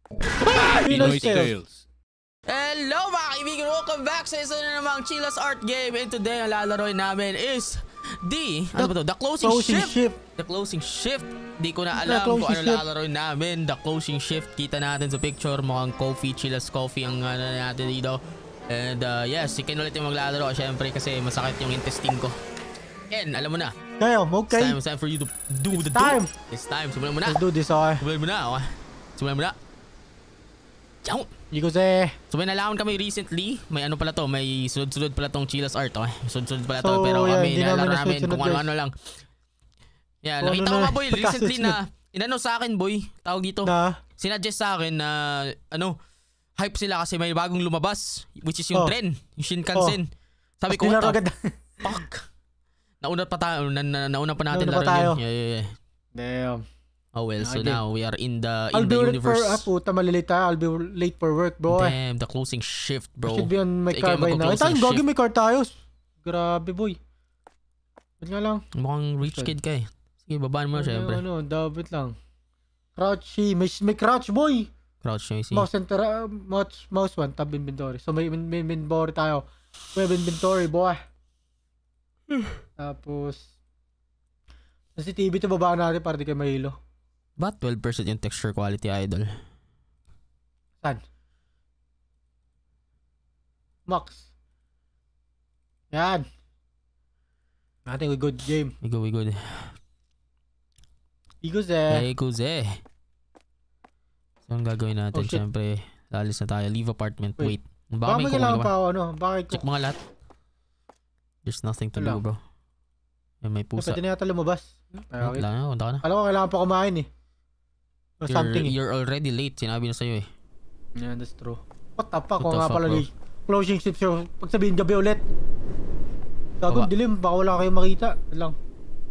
Pinoy Tales. Hello mga kaibigan! Welcome back sa isa na namang Chilla's Art game. And today ang lalaroin namin is the closing shift. The closing shift. Di ko na alam kung ano lalaroin namin. The closing shift. Kita natin sa picture. Mukhang coffee, Chilla's coffee ang natin dito. And yes, ikin ulit yung maglalaro. Siyempre kasi masakit yung intestine ko. Ken, alam mo na. Kaya, okay. It's time for you to do the time. It's time. Simulan mo na. Let's do this, okay. Simulan mo na, okay. Simulan mo na. Ciao! Hindi ko say. So may nalaman kami recently, may ano pala to, may sunod-sunod pala tong Chilla's Art, okay? Sunod-sunod pala to, pero kami nalaro namin kung ano-ano lang. Yeah, nakita ko nga boy, recently na, inano sa akin boy, tawag dito, sinuggest sa akin na, hype sila kasi may bagong lumabas, which is yung tren, yung Shinkansen. Sabi ko, what the fuck? Nauna pa tayo, nauna pa natin laro yun. Yeah. Damn. Oh well, so now we are in the I'll universe. be late for malilate tayo. I'll be late for work, bro. Damn, the closing shift, bro. I should be on my car by now. Tayo, gagi may car tayo. Grabe, boy. Ba't nga lang? Mukhang rich kid ka eh. Sige, babaan mo syempre. Dapat lang. Crouchy. May crouch, boy. Crouch nyo, see. Mouse 1, tab inventory. So may inventory tayo. Web inventory, boy. Tapos sa TV ito babaan natin para di kayo mahilo. Ba't 12% yung texture quality, idol? Saan? Max. Yan. I think we good game. We good. Iguze. So ang gagawin natin, syempre, lalis na tayo. Leave apartment. Wait. Baka may kailangan pa ako, Check mga lahat. There's nothing to do, bro. Yan, may pusa. Pwede na yata lumabas. Wait lang, punta ka na. Alam ko kailangan pa kumain eh. You're already late, sinabi na sa'yo eh. Yeah, that's true. What the fuck? Kung nga pala closing shift siya. Pag sabihin gabi ulit. Gagawin dilim, baka wala kayong makita. Lang.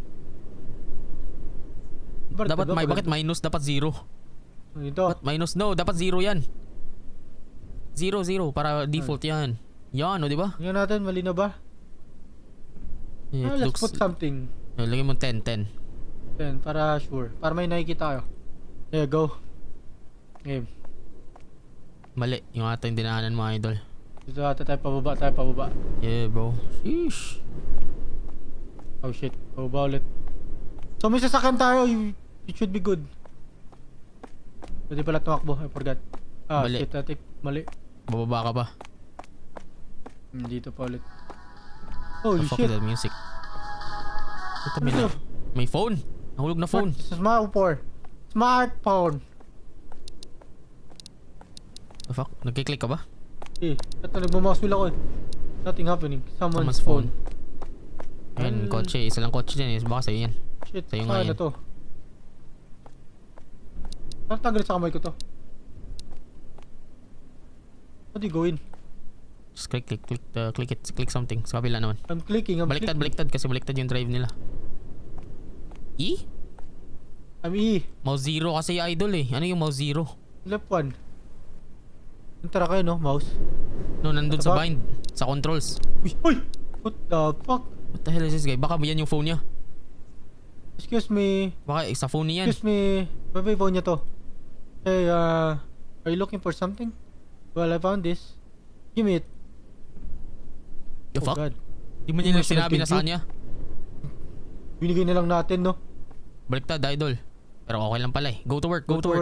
Dapat bakit minus? Dapat 0. Ito. Minus? No, dapat 0 yan. 0 para default yan. Yan, o diba? Yan natin, mali na ba? Let's put something. Lagay mo 10 para sure. Para may nakikita kayo. Yeah, go. Game. Mali. Yung ata yung dinaanan mo, idol. Dito ata tayo pababa. Yeah, bro. Sheesh. Oh shit. Pababa ulit. So may sasakyan tayo. It should be good. Pwede pala tumakbo. I forgot. Mali. Shit, atik. Mali. Bababa ka pa. Dito pa ulit. Holy fuck shit. is that music? Ito may phone. Nahulog na phone. Smartphone. The fuck? Nagkiklik ka ba? Ito nagmamouse wheel ako eh. Nothing happening. Someone's phone. Ayan, kotse. Isa lang kotse dyan eh. Baka sa'yo yan. Shit. Sa'yo nga yan. Ano to? Parang tanggalin sa kamay ko to. How do you go in? Just click it. Click something. Sa kabila naman. I'm clicking. Baliktad kasi baliktad yung drive nila. E? I'm E. Mouse 0 kasi idol eh. Ano yung mouse 0? Left 1. Tara kayo no, mouse. No, nandun sa bind. Sa controls. Uy! What the fuck? What the hell is this guy? Baka yan yung phone niya. Excuse me. Baka sa phone niya yan. Excuse me. Baba yung phone niya to. Hey, are you looking for something? Well, I found this. Give me it. The fuck? Di mo niya sinabi na sa kanya? Binigay na lang natin, no? Baliktad, idol. Pero okay lang pala eh. Go to work.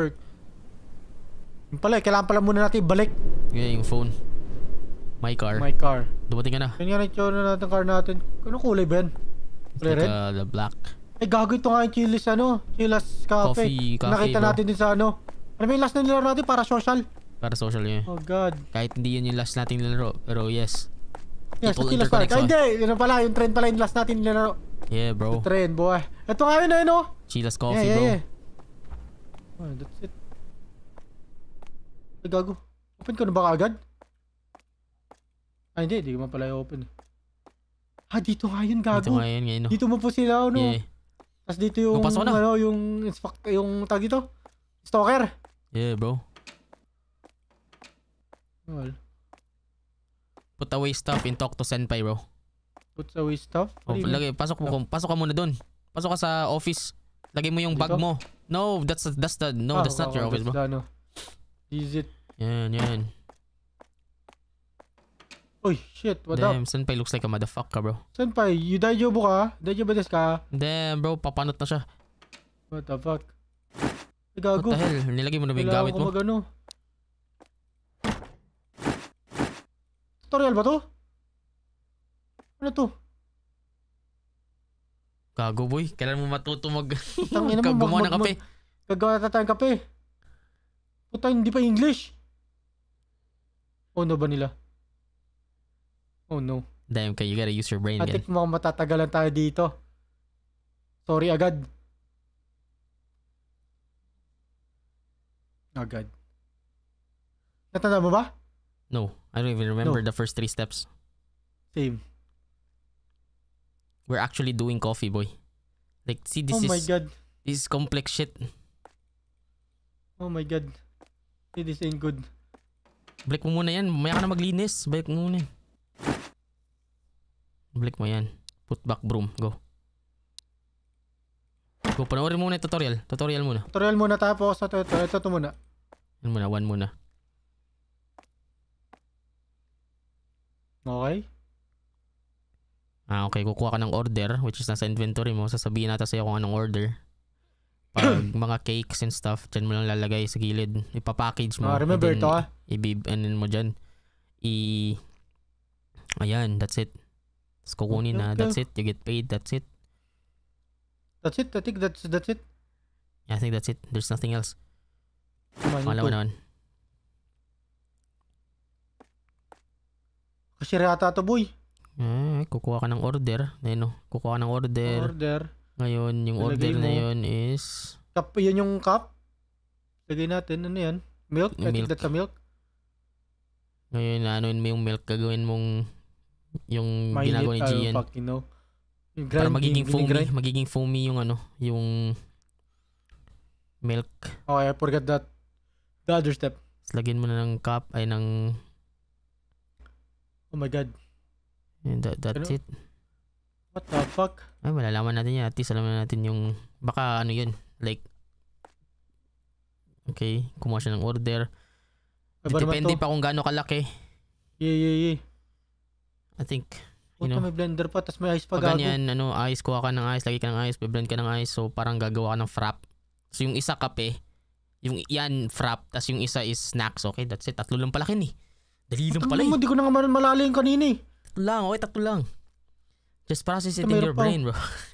Yung pala, kailangan pala muna natin ibalik. Yeah, yung phone. My car. Dumating ka na. Yan nga na na natin car natin. Anong kulay ba yan? Kulay red? The black. Eh, gago ito nga yung Chilla's Cafe. Nakita bro. natin din sa ano. Ano yung last na nilaro natin para social? Para social yun. Oh god. Kahit hindi yun yung last nating nilaro. Pero yes. Yes, Chilla's Cafe. Hindi, yun pala. Yung trend pala yung last natin nilaro. Yeah, bro. The trend, boy. Ito nga yun, no? Chilla's Coffee, bro. Oh, that's it. Ay, gago. Open ko na ba agad? Hindi mo pala i-open. Dito nga yun, gago. Dito nga yun, ngayon. Dito mo po sila, no? Yeah. Tapos dito yung, yung tag dito. Stalker. Yeah, bro. Well. Put away stuff and talk to Senpai, bro. Put away stuff? Pasok ka muna doon. Pasok ka sa office. Lagay mo yung bag mo. No, that's not your office, bro. Is it? Yan. Uy, shit, what up? Damn, Senpai looks like a motherfucker, bro. Senpai, you daijoubu ka? Daijoubu desu ka? Damn, bro, papanot na siya. What the fuck? What Gago. the hell? Nilagay mo na ba yung Kailangan gamit ko mo? magano. Tutorial ba to? Ano to? Gago, boy. Kailan mo matuto Tangina mo, gumawa ng kape? Gagawa na tayong kape. Puta, hindi pa English. Oh no ba nila? Oh no. Damn, okay, you gotta use your brain again. Atik mo matatagalan tayo dito. Sorry agad. Agad. Natanda mo ba? No, I don't even remember No. the first 3 steps. Same. We're actually doing coffee, boy. Like, see, Oh my god. this is complex shit. Oh my god. See, this ain't good. Balik mo muna yan. Mamaya ka na maglinis. Balik mo muna yan. Balik mo yan. Put back broom. Go. Go, panoorin mo muna yung tutorial. Tutorial muna. Tutorial muna tapos. Ito muna. Yan muna, 1 muna. Okay. Okay, kukuha ka ng order, which is nasa inventory mo. Sasabihin natin sa'yo kung anong order. Pag mga cakes and stuff, dyan mo lang lalagay sa gilid. Ipapackage mo. Remember ito Ano mo dyan. Ayan, that's it. Tapos kukunin na, that's it. You get paid, that's it. That's it. I think that's it. Yeah, I think that's it. There's nothing else. Kumano naman. Kasi yata to boy. Kukuha ka ng order. Ayun, kukuha ka ng order. Ngayon, yung Lalagay order na mo. yun is... Cup, yun yung cup. Lagay natin. Ano yan? Milk? I think Milk. that's a milk. Ngayon, anuin mo yung milk. Gagawin mong yung Mainit. ginagawa ni Gian. Fucking know. Yung Para grind, magiging foamy. grind. Magiging foamy yung yung milk. Okay, I forgot that. The other step. Tapos lagyan mo na ng cup. Ay, ng... Oh my god. And that's it. What the fuck? Ay, malalaman natin yan. At least alam na natin yung... Baka ano yun. Like... Okay. Kumuha siya ng order. Depende pa kung gaano kalaki. Yeah. I think... Puta, may blender pa. Tas may ice pa Pag gago. ganyan, ice. Kuha ka ng ice. Lagi ka ng ice. Blend ka ng ice. So, parang gagawa ka ng frap. So, yung isa kape. Yung yan, frap. Tas yung isa is snacks. Okay, that's it. 3 lang pala kin eh. Dali lang pala eh. Hindi ko na nga malala yung kanina eh. 3 lang. Okay, 3 lang. Just process it in Mayroon your pa. brain, bro.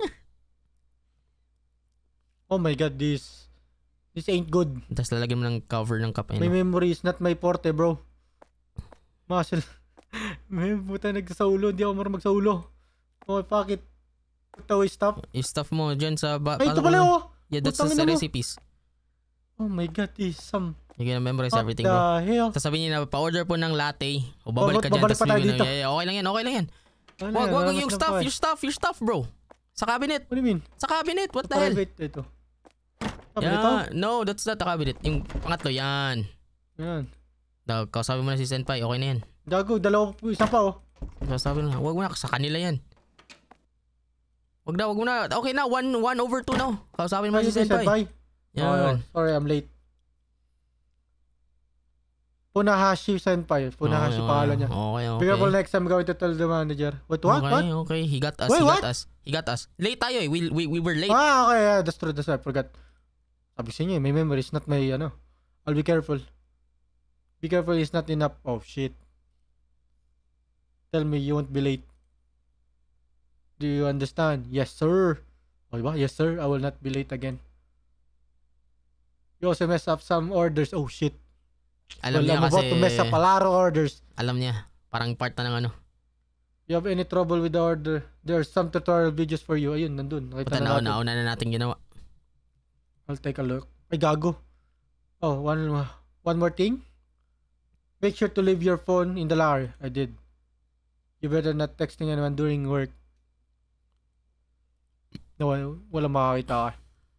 Oh my god, this ain't good. Tapos lalagyan mo ng cover ng cup. My memory is not my forte, bro. Muscle. May puta nagsaulo. Hindi ako marunong magsaulo. Okay, fuck it. Put away stuff. Yung stuff mo dyan sa... Ay, ito pala oh. Yeah, that's Putang sa ina mo. recipes. Oh my god, this some... You're gonna memorize What everything, the bro. hell? Sasabihin niya na, pa-order po ng latte. O babalik ka dyan. babalik Tapos pa tayo bibigyan dito. na, yeah, okay lang yan, okay lang yan. Ano Wag, yan? wag, Nalamas yung na stuff, pa eh. your stuff, bro. Sa cabinet. What do you mean? Sa cabinet, what the hell? Private, ito. Cabinet to? Yeah, no, that's not the cabinet. Yung pangatlo, yan. Yan. Kausapin mo na si Senpai, okay na yan. Gago, isa pa oh. Kausapin mo na, wag mo na, sa kanila yan. Wag mo na. Okay na, 1/2 na. Kausapin mo na si Senpai. Yan. Sorry, I'm late. Funahashi Senpai. Funahashi pangalan niya. Okay. Be careful next time going to tell the manager. What? Okay. He got us. Wait, what? He got us. Late tayo eh. We were late. Okay. Yeah, that's true. I forgot. Sabi sa inyo, my memory is not my, I'll be careful. Be careful is not enough. Oh, shit. Tell me you won't be late. Do you understand? Yes, sir. Okay ba? Yes, sir. I will not be late again. You also mess up some orders. Oh, shit. Alam niya I'm kasi... about to mess up a lot of orders. Alam niya. Parang part na ng You have any trouble with the order? There are some tutorial videos for you. Ayun, nandun. Nakita na natin. Nauna na natin ginawa. I'll take a look. Ay, gago. Oh, one more thing. Make sure to leave your phone in the locker. I did. You better not texting anyone during work. No, wala makakita ka.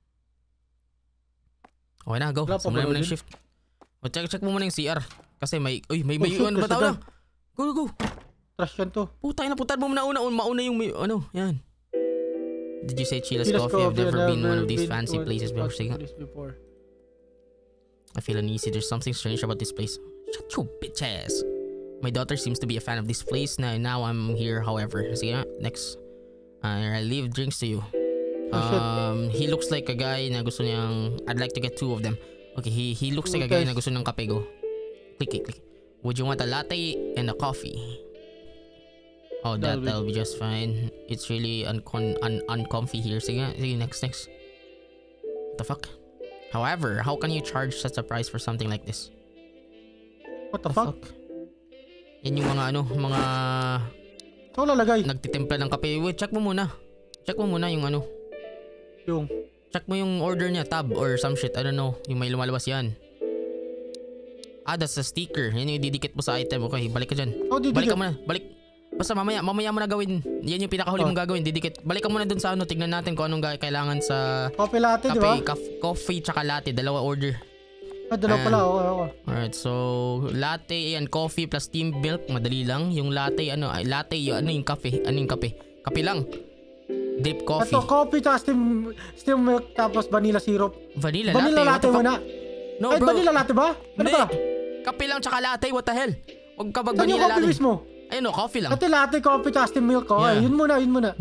Okay na, go. Wala pa Simulan mo ba na yung din? shift. O, check mo muna yung CR. Kasi may Oh, shit, ano ba there's a tao gun. lang? Go. Trash yan to. Putay na, putan mo mauna yung yan. Did you say Chila's Chila's Coffee? I've Coffee, never been one of these been fancy to one places before. Sige. place before. I feel uneasy. There's something strange about this place. Shut your bitch ass. My daughter seems to be a fan of this place. Now I'm here, however. Sige nga, next. I leave drinks to you. He looks like a guy na gusto niyang... I'd like to get 2 of them. Okay, he looks like a guy na gusto ng kape. Go. Click. Would you want a latte and a coffee? Oh, that'll be just fine. It's really uncomfy here. Sige, next. What the fuck? However, how can you charge such a price for something like this? What the fuck? Yan yung mga Saan lalagay? nagtitimpla ng kape. Wait, check mo muna yung ano. Check mo yung order niya, tab or some shit. I don't know. Yung may lumalabas yan. That's a sticker. Yan yung didikit mo sa item. Okay, balik ka dyan. Balik ka muna. Basta mamaya mo na gawin. Yan yung pinakahuli mong gagawin. Didikit. Balik ka muna dun sa tignan natin kung anong kailangan sa coffee latte, di ba? Coffee tsaka latte. Dalawa order. Dalawa pala. Okay. Alright, so latte and coffee plus steamed milk. Madali lang. Yung latte, latte, yung kape. Ano yung kape? Kape lang. Drip coffee. Ito, coffee tsaka steam milk tapos vanilla syrup. Vanilla latte muna. No, ay, bro. Vanilla latte ba? Ano ba? Kape lang tsaka latte. What the hell? Huwag ka Saan vanilla yung latte. coffee mismo? Ayun o, coffee lang. Latte, coffee tsaka steam milk. Okay, Yeah. yun muna.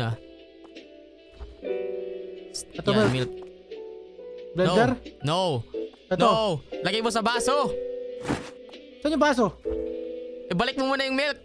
Ito milk. Blender? No. Ito. No. Lagay mo sa baso. Saan yung baso? Balik mo muna yung milk.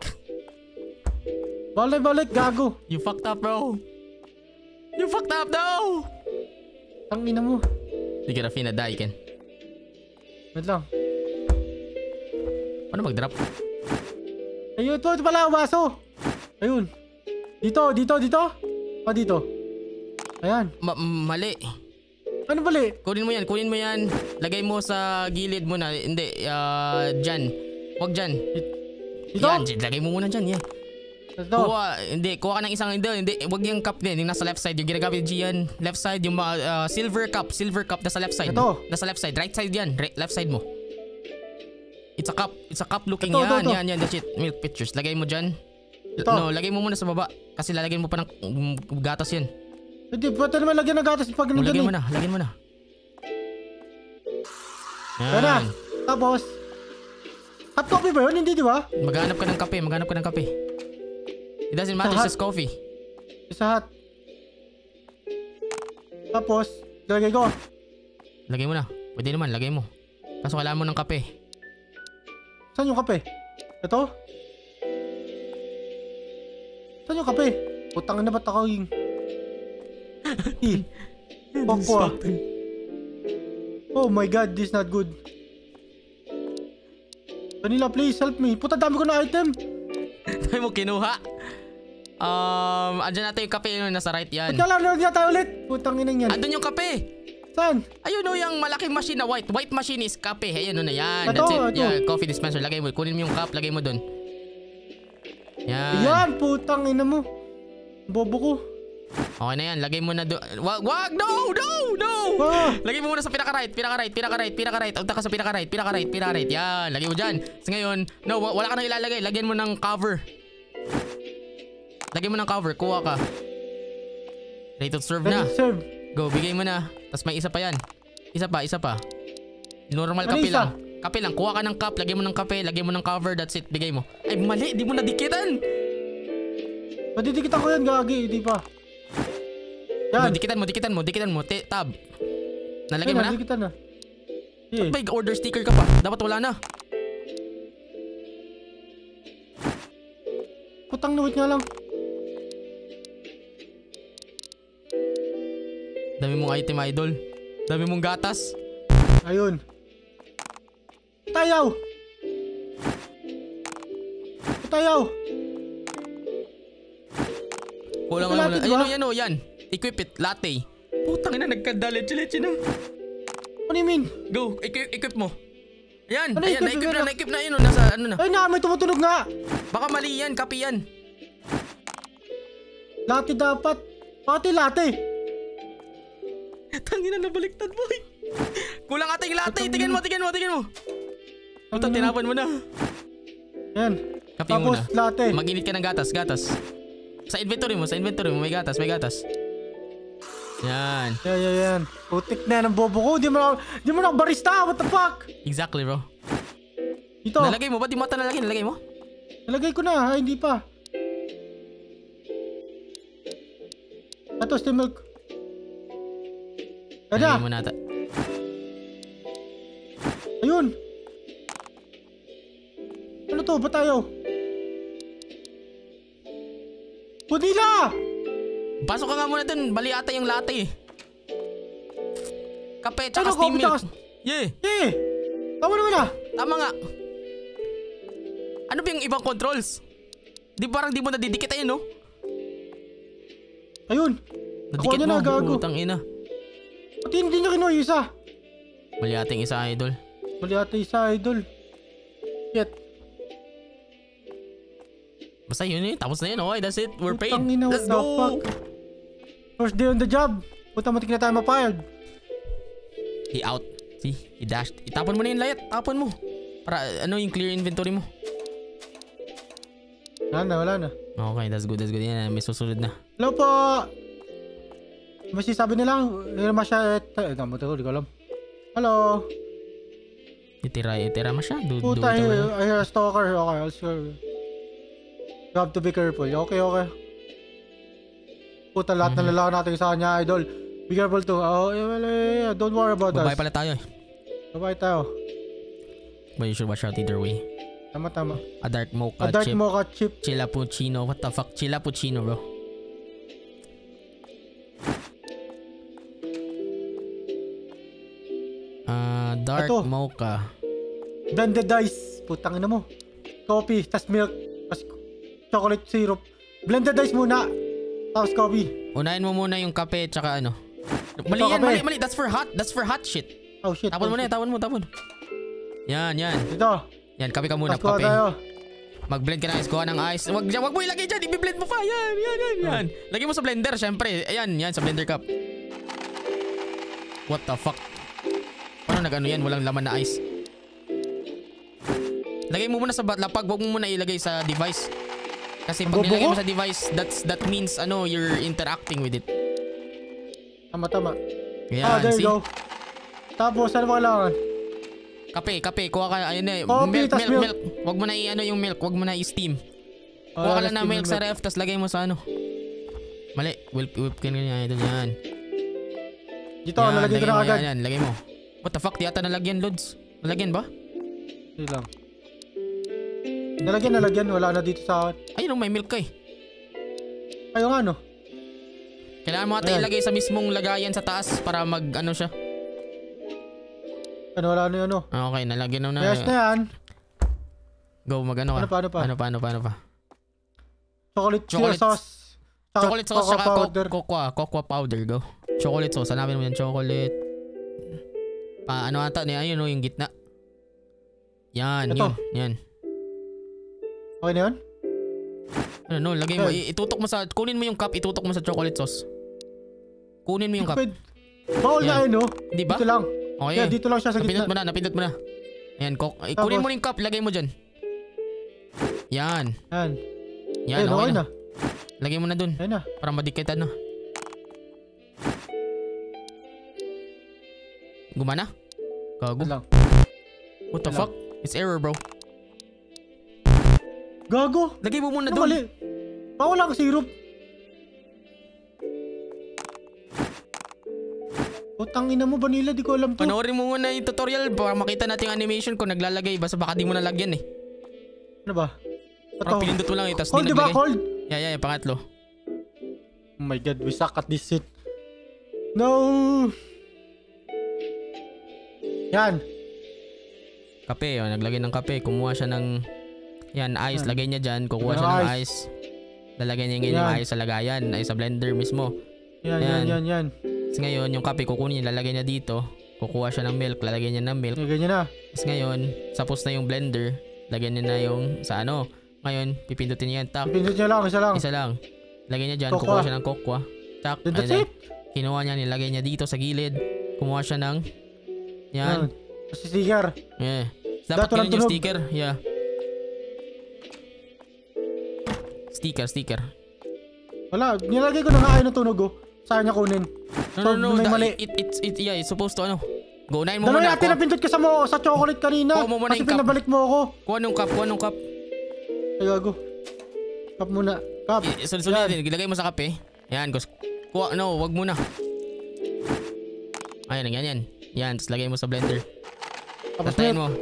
Balik, gago. You fucked up, bro. You fucked up, no. Tangina mo. You get a finna die, Ken. Wait lang. Paano mag-drop? Ayun, ito pala ang baso. Ayun. Dito. Dito. Ayan. Mali. Ano bali? Kunin mo yan. Lagay mo sa gilid muna. Hindi, dyan. Huwag dyan. Dito? Yan, lagay mo muna dyan, yeah. Ito. Kuha ka ng isang, hindi, huwag yung cup din, yung nasa left side, yung ginagamit yan, left side, yung silver cup, nasa left side. Ito. Nasa left side, right side yan, left side mo. It's a cup looking, ito. yan, that's it, milk pictures, lagay mo dyan. Ito. No, lagay mo muna sa baba, kasi lalagyan mo pa ng gatas yan. Hindi, pwede naman lagyan ng gatas pag nandiyan Lagyan mo na. Yan na. Tapos, hot coffee ba yun? Hindi, di ba? Maghanap ka ng kape. It doesn't matter, it's just coffee. Isa hot. Tapos, lagay ko. Lagay mo na. Pwede naman, lagay mo. Kaso kailangan mo ng kape. Saan yung kape? Ito? Saan yung kape? Putang na ba't ako yung... Pokwa. Oh my god, this is not good. Vanilla, please help me. Puta, dami ko na item. Dami mo kinuha. Andyan natin yung kape yun, nasa right yan. Ba't kailangan tayo ulit? Putang inang yan. Andun yung kape. Saan? Ayun o, yung malaking machine na white. White machine is kape. Ayun o na yan. Ito, That's it. ito. Yeah, coffee dispenser. Lagay mo. Kunin mo yung cup. Lagay mo dun. Yan. Ayan, putang ina mo. Bobo ko. Okay na yan. Lagay mo na dun. Wag! No! Ah. Lagay mo muna sa pinaka-right. Unta ka sa pinaka-right. Yan. Lagay mo dyan. So ngayon, no, wala ka nang ilalagay. Lagyan mo ng cover. Lagyan mo ng cover. Kuha ka. Ready to serve na. Serve. Go, bigay mo na. Tapos may isa pa yan. Isa pa. Normal Ano kape isa? lang. Kape lang. Kuha ka ng cup. Lagay mo ng kape. Lagay mo ng cover. That's it. Bigay mo. Ay, mali. Di mo nadikitan. Madidikitan ko yan, gagi. Di pa. Yan. Dikitan mo. Tab. Nalagay mo na? Dikitan na. Ba't may order sticker ka pa? Dapat wala na. Putang na, wait nga lang. Dami mong item, idol. Dami mong gatas. Ayun. Tayaw. Kulang Ito lang. latte, diba? Ayun o, yan. Equip it. Latte. Putang ina, nagkadalit-leche na. What do you mean? Go, equip mo. Ayan, Ano ayan, equip? na-equip na yun. Nasa ano na. Ay na, may tumutunog nga. Baka mali yan, kape yan. Latte dapat. Pati latte. Tangina, nabaliktad, boy. Kulang ating latte. Tingin mo. Puta, tinapan mo na. Yan. Kape Tapos muna. latte. Mag-init ka ng gatas. Sa inventory mo, may gatas. Yan. Yan. Putik na ng bobo ko. Di mo na barista. What the fuck? Exactly, bro. Dito. Nalagay mo ba? Di mo ata nalagay? Nalagay mo? Nalagay ko na. Ay, hindi pa. Ito, steam milk. Nalagay mo na ata. Ayun. Ano to? Ba't tayo? Punila! Pasok ka nga muna dun. Bali ata yung latte eh. Kape tsaka Ano, steam coffee milk. tsaka- Yeah. Tama naman ah. Tama nga. Ano ba yung ibang controls? Di parang di mo nadidikit ayun, no? Ayun. Nadikit niya mo. na, gago. Putang ina. Pati hindi niya kinuha yung isa. Mali ating isa, idol. Mali ata isa, idol. Shit. Basta yun eh. Tapos na yun. Okay, that's it. We're paid. Putang ina, Let's what the go. fuck? First day on the job. Puta, matik na tayo mapayag. He out. See? He dashed. Itapon mo na yung layat. Tapon mo. Para ano yung clear inventory mo. Wala na. Okay, that's good. That's good. Yan, may susunod na. Hello po. Sabi nila, masya. Di ko alam. Hello. Itira masyado. Puta, I hear a stalker. Okay, I'll sure. You have to be careful. Okay. Puta, lahat ng lalaki natin sa kanya, idol. Be careful too. Oh, well, don't worry about us. Babae pala tayo eh. Babae tayo. But you should watch out either way. Tama. A dark mocha A dark chip. mocha chip. Chilapuccino. What the fuck? Chilapuccino, bro. Dark Ito. mocha. Blended ice. Putang ina mo. Coffee, tas milk, tas chocolate syrup. Blended ice muna. Tapos coffee. Unahin mo muna yung kape tsaka ano. Mali Ito, yan, kape. mali. That's for hot shit. Oh shit. Tapon mo na, tapon mo. Yan. Dito. Yan, kape ka muna, Tapos kuha kape. tayo. Mag-blend ka na, kuha ng ice. Wag mo ilagay dyan, i-blend mo pa. Yan. Lagay mo sa blender, syempre. Ayan, sa blender cup. What the fuck? Paano nag-ano yan? Walang laman na ice. Lagay mo muna sa lapag, wag mo muna ilagay sa device. Kasi pag Bobo nilagay mo ko? sa device, that means you're interacting with it. Tama. Yan, There see? you go. Tapos, ano ba kailangan? Kape, kuha ka, ayun na, Coffee, tas milk. milk. Wag mo na yung milk, wag mo na i-steam. Kuha ka lang ng milk sa ref, tas lagay mo sa ano. Mali, whip ka nga, idol, yan. Dito, nalagay ko na agad. Yan, lagay mo. What the fuck, di ata nalagyan, Lods? Nalagyan ba? Hindi lang. Nalagyan. Wala na dito sa akin. Ayun, may milk ka eh. Ayaw nga, no? Kailangan mo ata Ayan. ilagay sa mismong lagayan sa taas para mag-ano siya. Wala na yun, no? Okay, nalagyan na. Yes na yan. Go, mag-ano ka. Paano pa? Paano pa? Chocolate sauce. Chocolate sauce cocoa saka powder. cocoa powder, go. Chocolate sauce, hanapin mo yan, chocolate. Ano ata niya, ayun yung gitna. Yan, Ito. yan. Okay na yun? Ano, lagay mo, itutok mo kunin mo yung cup, itutok mo sa chocolate sauce. Kunin mo yung cup. Stupid. Bawal na yun, no? Di ba? Dito lang. Okay. Yeah, dito lang siya sa gitna. Napindot mo na. Ayan, kunin mo yung cup, lagay mo dyan. Yan. Yan, Okay okay na. na. Lagay mo na dun, Ayun na. para madikitan na. Gumana? Gago. Ayun lang. What the Wala. fuck? It's error, bro. Gago. Lagay mo muna Ano dun. mali? Bawal lang syrup. Putang ina mo, Vanilla, di ko alam to. Panoorin mo muna yung tutorial para makita natin yung animation kung naglalagay. Basta baka di mo nalagyan eh. Ano ba? Parang pinindot mo lang eh, tas di Cold, di ba? naglagay. Cold? Yeah, pangatlo. Oh my god, we suck at this shit. No! Yan. Kape, naglagay ng kape. Kumuha siya ng... Yan, ice. Yan. Lagay niya dyan. Kukuha Lagay siya ng ng ice. Lalagay niya ngayon yung Yan. ice sa lagayan. Ay sa blender mismo. Yan. Tapos ngayon, yung kape kukunin niya. Lalagay niya dito. Kukuha siya ng milk. Lalagay niya ng milk. Ganyan na. Tapos ngayon, tapos na yung blender. Lagyan niya na yung sa ano. Ngayon, pipindutin niya yan. Tak. Pindot niya lang, isa lang. Isa lang. Lagay niya dyan. Kokwa. Kukuha siya ng kokwa. Tak. Then that's Ayan. it. Kinuha niya. Nilagay niya dito sa gilid. Kumuha siya ng... Yan. Kasi sticker. Yeah. Dapat Dato lang ganun yung tunog. sticker. Yeah. Sticker. Wala, nilagay ko na nga ayaw ng tunog, oh. Saan niya kunin? No. may mali. Yeah, it's supposed to ano. Go, unahin mo Dalawa muna. yata napindot ka sa chocolate kanina. Kuha mo muna Kasi yung cup. pinabalik mo ako. Kuha nung cup. Ay, gago. Cup muna. Cup. Sunod din. Ilagay mo sa kape. Yan, kuha. No, wag muna. Ayan, ganyan. Yan, tapos lagay mo sa blender. Tapos Tantayin mo.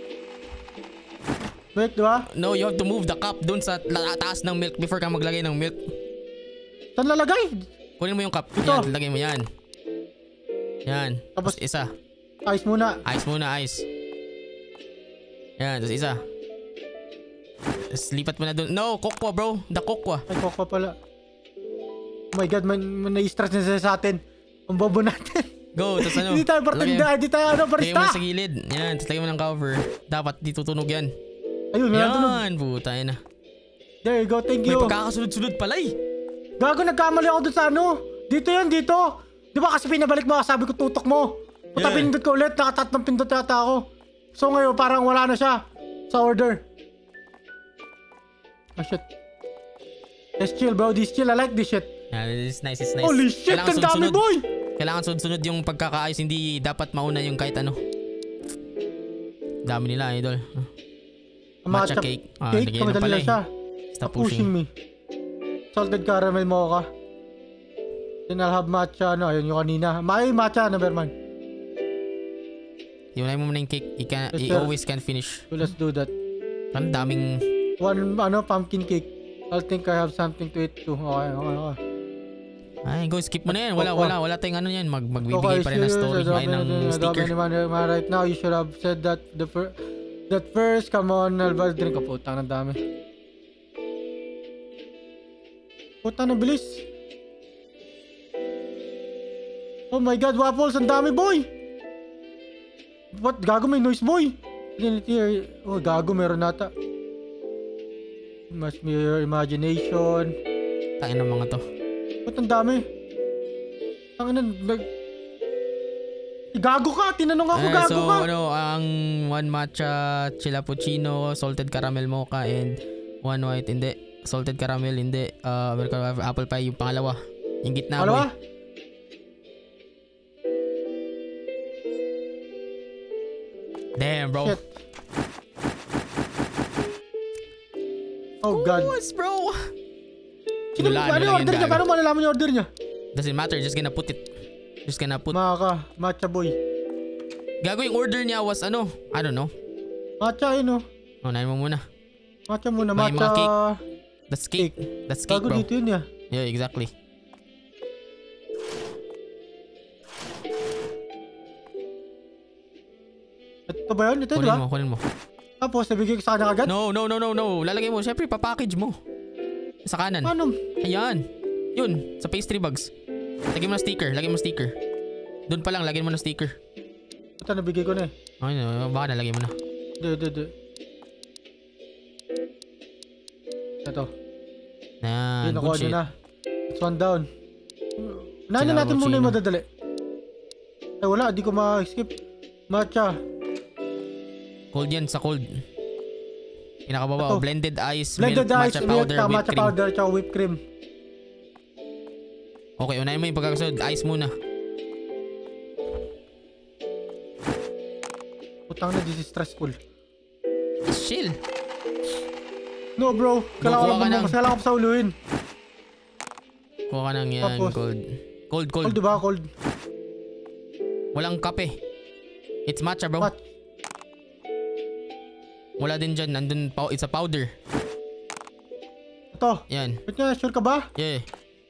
Milk, di ba? No, you have to move the cup dun sa taas ng milk before ka maglagay ng milk. Saan lalagay? Kunin mo yung cup. Ito. Yan, lagay mo yan. Yan. Tapos Tapos isa. ice muna. Ice. Yan, tapos isa. Tapos lipat mo na dun. No, cocoa bro. The cocoa. Ay, cocoa pala. Oh my god, may na-stress na sila sa atin. Ang bobo natin. Go, tapos ano. Hindi tayo bartenda, hindi tayo Lagay barista. mo sa gilid. Yan, tapos lagay mo ng cover. Dapat di tutunog yan. Ayun, wala tunog. Yan, puta yan na. There you go, thank May you. pagkakasunod-sunod pala eh. Gago, nagkamali ako dun sa ano. Dito yan, dito. Di ba kasi pinabalik mo, sabi ko tutok mo. Puta, Yeah. pindot ko ulit, nakatatlong pindot yata ako. So ngayon, parang wala na siya sa order. Oh shit. Let's chill bro, this chill, I like this shit. Yeah, it's nice, it's nice. Holy shit, ang dami boy! Kailangan sunod-sunod yung pagkakaayos, hindi dapat mauna yung kahit ano. Dami nila, idol. Matcha cake. Cake, lagyan na kamadali pala lang siya. Stop Pushing me. Salted caramel mocha. Then I'll have matcha, ano, ayun yung kanina. May matcha, Nevermind. Iunay mo muna yung cake. Yes, You sir. always can finish. So let's do that. Ang daming... One, pumpkin cake. I think I have something to eat too. Okay. Ay, go, skip mo na yan. Wala tayong ano yan. Magbibigay pa rin ng story. Ay, ng sticker. Right now, you should have said that that first. Come on, I'll drink. Putang, ang dami. Putang, ang bilis. Oh my god, waffles, ang dami, boy! What? Gago, may noise, boy! Oh, gago, meron nata. Must be your imagination. Tain ng mga to. Ba't ang dami? Gago ka! Tinanong ako, gago so, ka! ang one matcha chilappuccino, salted caramel mocha, and one white, hindi. Salted caramel, hindi. American apple pie, yung pangalawa. Yung gitna, Pangalawa? boy. Damn, bro. Shit. Oh god. Yes, bro. Sino, Sinulaan ano mo lang yung order yan, niya? gago. Paano malalaman yung order niya? Doesn't matter, just gonna put it. Just gonna put. Matcha boy. Gago, yung order niya was ano? I don't know. Matcha yun oh. Unahin mo muna. Matcha muna, May mga matcha. That's cake. That's cake, Gago bro. dito yun ya. Yeah, exactly. Ito ba yun? Ito yun ba? Kunin mo. Tapos nabigay ko sa kanya agad? No. Lalagay mo. Siyempre, papackage mo. Sa kanan. Paano? Ayan. Yun, sa pastry bags. Lagyan mo na sticker. Doon pa lang, lagyan mo na sticker. Ito nabigay ko na eh. Okay, baka nalagay mo na. Hindi. Ito. Yan, Yun, good nakuha shit. na. It's one down. Unahin na natin muna yung madadali. Ay wala, di ko ma-skip. Matcha. Cold yan, sa cold. Pinakababa, Ito. blended ice, Blended milk, ice, matcha milk, powder, whipped matcha cream. powder, tsaka whipped cream. Okay, unahin mo yung pagkakasunod. Ice muna. Putang na, this is stressful. Chill. No bro, kailangan ko sa uluhin. Kuha ka ng yan, Tapos, cold. Cold. Cold diba? Cold. Walang kape. It's matcha, bro. What? Wala din dyan. Nandun, it's a powder. Ito. Yan. Wait nga, sure ka ba? Yeah.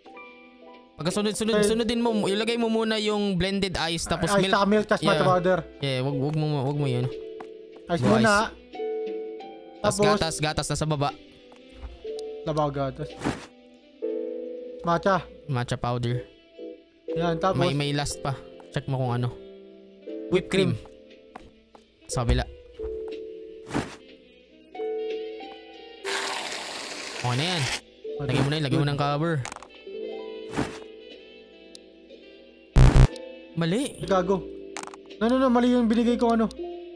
Sunodin mo. Ilagay mo muna yung blended ice tapos Ice, milk. saka milk, tas matcha powder. Yeah, wag mo yun. Ice Go muna. Tapos gatas na sa baba. Labaw gatas. Matcha. Matcha powder. Yan, tapos. May last pa. Check mo kung ano. Whipped cream. Sa kabila. Okay na yan. Lagay mo ng cover. Mali. Gago. No, mali yung binigay ko ano.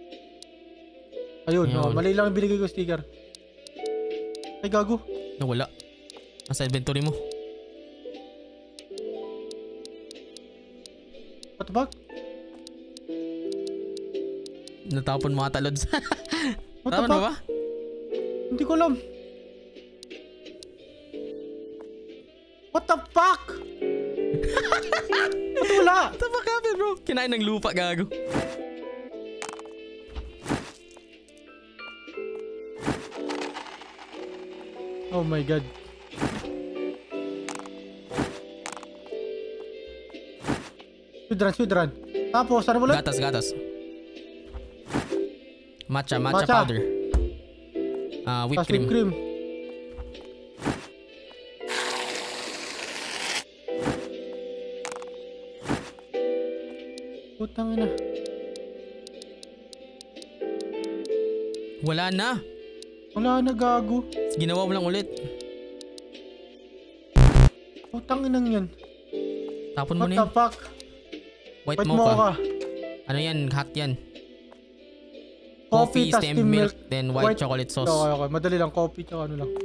Ayun, no, mali lang yung binigay ko sticker. Ay, gago. Wala. Nasa inventory mo. What the fuck? Natapon mga talods. What the Tama fuck? na ba? Hindi ko alam. What the fuck? Ba't wala? What the fuck happened, bro? Kinain ng lupa, gago. Oh my god. Speedrun. Tapos, ano ulit? Gatas. Matcha Matcha. powder. Whipped Tapos whipped cream. Putang ina. Wala na. Wala na, gago. Ginawa mo lang ulit. Putang inang yan. Tapon mo What na the yan. fuck? White Mocha. mocha. Ano yan? Hot yan. Coffee, tas steamed steamed milk, milk, then white chocolate sauce. Okay. Madali lang. Coffee, tsaka ano lang.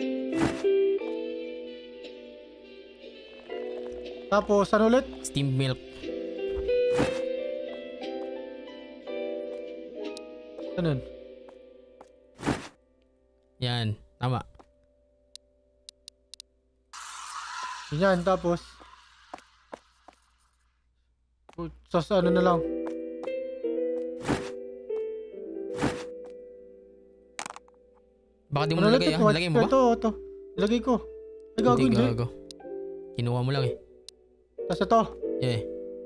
Tapos, ano ulit? Steamed milk. Ano yun? Yan. Tama. Yan, tapos. Sauce, ano na lang. Baka di mo Ano nalagay ulit? ah. Lagay mo ba? Ito. Ilagay ko. Ay, gago, Hindi, hindi. gago. Kinuha mo lang eh. Tapos ito. Yeah.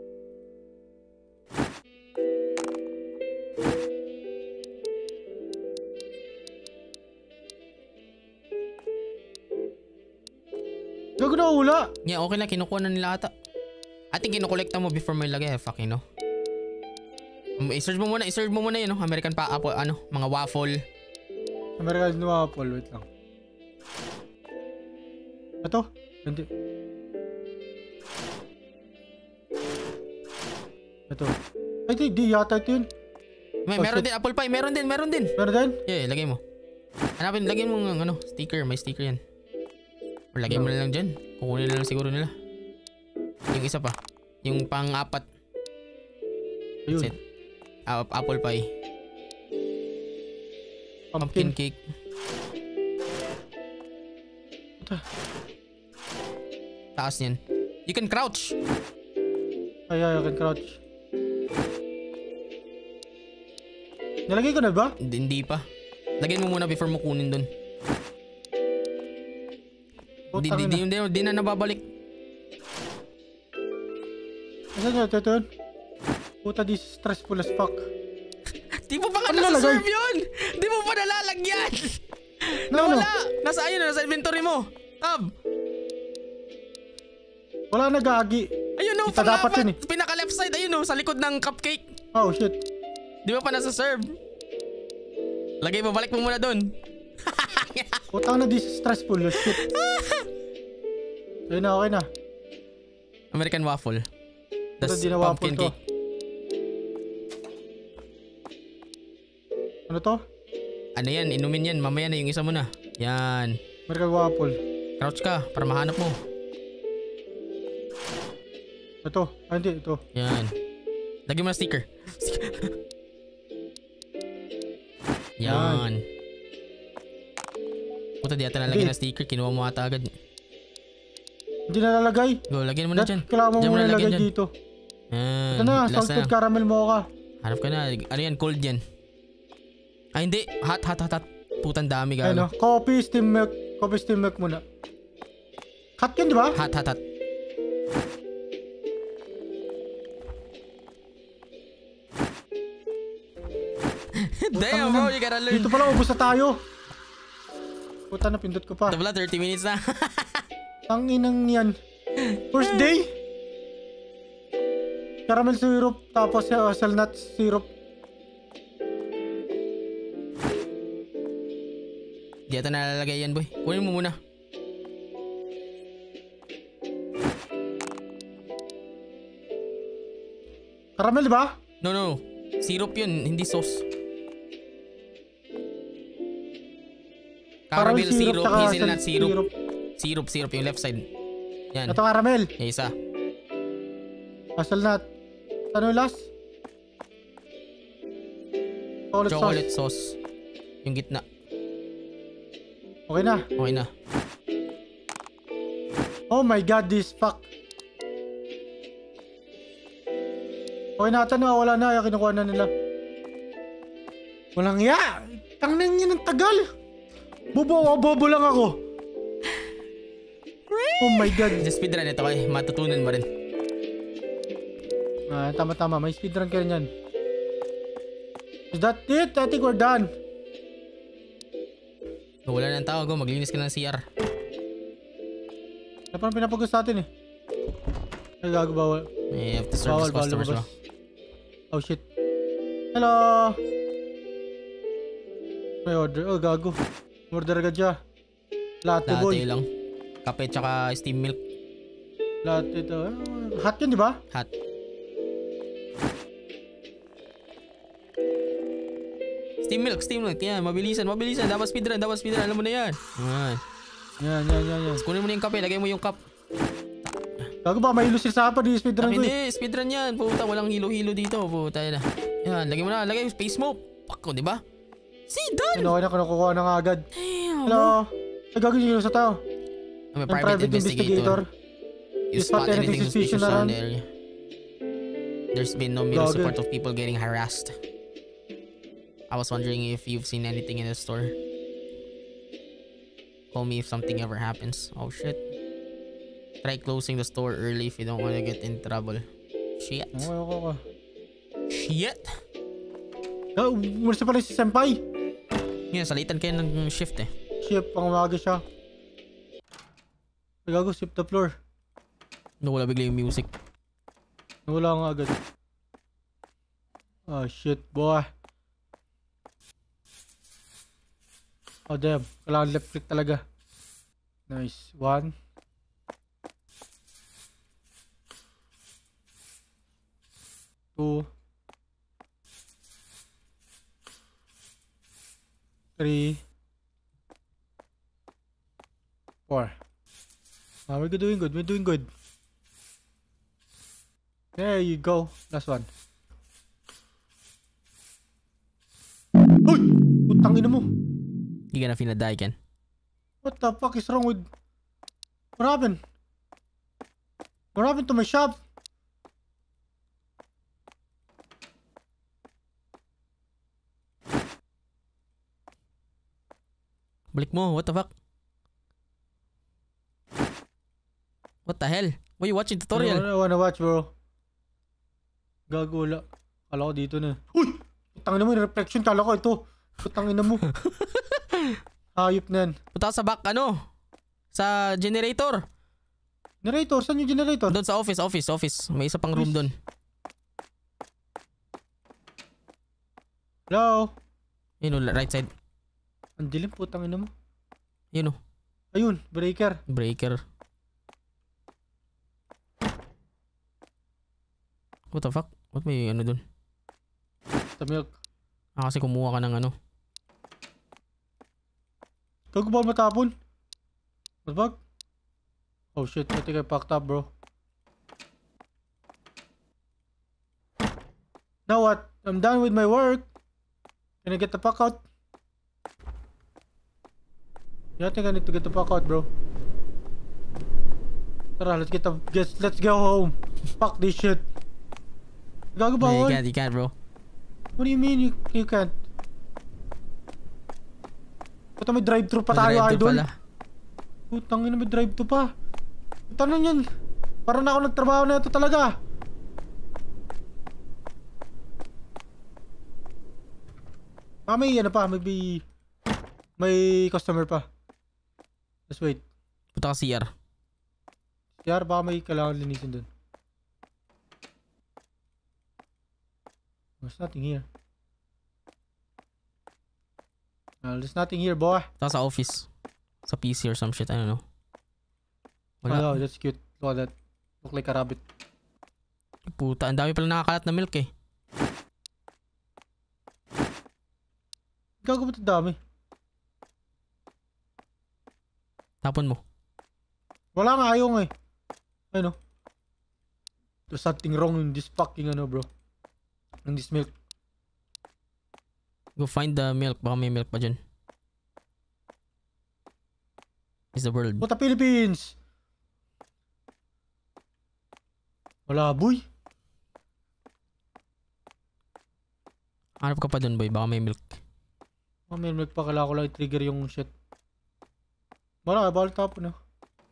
Gago na ula. Yeah, okay lang. Kinukuha na nila ata. I think kinukolekta mo before mo ilagay. Fucking no. I-search mo muna yun, no? American pa, mga waffle. American waffle. Wait lang. Ito? Hindi. Ito. Ay, di yata ito yun. Meron din, apple pie. Meron din. Meron din? Yeah, lagay mo. Lagyan mo ng sticker. May sticker yan. Or lagay mo na lang dyan. Kukunin na lang siguro nila. Yung isa pa. Yung pang-apat. Ayun. Set. Apple pie. Pumpkin cake. Taas yan. You can crouch. Ay, I can crouch. Nalagay ko na ba? Hindi pa. Lagyan mo muna before mo kunin dun. Di na nababalik. Asan yun? Ito yun? Puta, this is stressful as fuck. Di mo pa nga Ano nasa-serve yun! Di mo pa nalalagyan! Nawala! Nasa inventory mo! Tab! Wala na, gagi. Ayun o, Kita dapat yun eh. Pinaka left side, ayun o, sa likod ng cupcake. Oh, shit. Di mo pa nasa-serve. Lagay mo, balik mo muna dun. Putang na, this is stressful as shit. Okay na. American waffle. Ito, Tas di na waffle pumpkin to. cake. Ano to? Ano yan, inumin yan. Mamaya na yung isa mo na. Yan. American waffle. Crouch ka para mahanap mo. Ito. Ah, hindi. Ito. Yan. Lagyan mo na sticker. Yan. Puta, di ata nalagyan na sticker. Kinuha mo ata agad. Hindi nalalagay. Go, lagyan mo na dyan. Kailangan mo Diyan mo muna nalagyan ilagay dyan. dito. Yan. Ito na, Last salted na. caramel mocha. Hanap ka na. Ano yan? Cold yan. Ay, hindi. Hot. Putang dami Ayun, gago. coffee, steam milk. Coffee, steam milk muna. Hot yun, di ba? Hot. Damn, bro. You gotta learn. Dito pala, ubos na tayo. Puta, napindot ko pa. Ito pala, 30 minutes na. Tanginang yan. First day? Caramel syrup, tapos hazelnut syrup. Di ata nalalagay yan, boy. Kunin mo muna. Caramel, di ba? No. Syrup yun, hindi sauce. Caramel syrup, tsaka hazelnut syrup. Syrup yung left side. Yan. Ito caramel. Yung isa. Hazelnut. Ano yung last? Chocolate sauce. Yung gitna. Okay na. Okay na. Oh my god, this fuck. Okay na ata na, wala na. Kinukuha na nila. Walang ya. Tangnan yun ang tagal. Bobo lang ako. Oh my god. Just speedrun ito kay. Matutunan mo rin. Tama. May speedrun ka rin yan. Is that it? I think we're done. Wala na ang tawag ko. Maglinis ka ng CR. Ano pa pinapagos natin eh? Ay gago, bawal. You have to service customers ba? Oh shit. Hello. May order. Oh gago. Order agad siya. Latte boy. Latte lang. Kape tsaka steam milk. Latte ito. Hot yun di ba? Hot. Steam milk. Yan, mabilisan. Dapat speedrun. Alam mo na yan. Yan. Kunin mo na yung kape. Lagay mo yung cup. Gago ba? May hilo sila sa di speedrun ko eh. Hindi, speedrun yan. Puta, walang hilo-hilo dito. Puta na. Yan, lagay mo na. Lagay yung space mo. Fuck ko, di ba? See, done! Okay na, kinukuha na nga agad. Damn. Hello. Ay gago yung hilo sa tao. I'm a private investigator. You spot anything suspicious around the area. There's been no middle support of people getting harassed. I was wondering if you've seen anything in the store. Call me if something ever happens. Oh shit. Try closing the store early if you don't want to get in trouble. Shit. Okay. Shit. Oh, umalis na pala si Senpai. Yeah, salitan kayo ng shift eh. Shift, pang umaga siya. Ay gago, sweep the floor. Nawala bigla yung music. Nawala nga agad. Oh shit, boy. Oh damn, kailangan left click talaga. Nice. 1 2 3 4. We're doing good. There you go. Last one. Uy! Putang ina mo. You gonna feel a die, Ken? What the fuck is wrong with... What happened? What happened to my shop? Balik mo, what the fuck? What the hell? Why you watching tutorial? I wanna watch, bro. Gago, wala. Kala ko dito na. Uy! Putang ina mo, yung reflection. Kala ko ito. Putang ina mo. Hayop na yan. Punta ka sa back, ano? Sa generator. Generator? Saan yung generator? Doon sa office. May isa pang room doon. Hello? Yun o, right side. Ang dilim, putang ina mo. Yun o. Ayun, breaker. What the fuck? What may ano doon? Sa milk. Kasi kumuha ka ng ano. Gago ba matapon? What the fuck? Oh shit, I think I packed up, bro. Now what? I'm done with my work. Can I get the pack out? Yeah, I think I need to get the pack out, bro. Tara, let's go home. Fuck this shit. Gago ba? No, you can't, bro. What do you mean you can't? Puta, may drive-thru pa tayo, idol. Putang ina, may drive-thru pa. Puta na yan. Parang na ako nagtrabaho na ito talaga. May ano pa, may customer pa. Let's wait. Punta ka CR. CR, baka may kailangan linisin dun. There's nothing here. There's nothing here, boy. Punta sa office. Sa PC or some shit, I don't know. Wala. Oh, that's cute. Look at that. Look like a rabbit. Puta, ang dami pala nakakalat na milk eh. Gago ba't ang dami? Tapon mo. Wala nga, ayaw nga eh. Ayun o. There's something wrong in this fucking bro. In this milk. Go find the milk. Baka may milk pa dyan. Is the world. Puta Philippines! Wala boy. Hanap ka pa dun boy. Baka may milk. May milk pa. Kailangan ko lang i-trigger yung shit. Wala, bawal tapon na.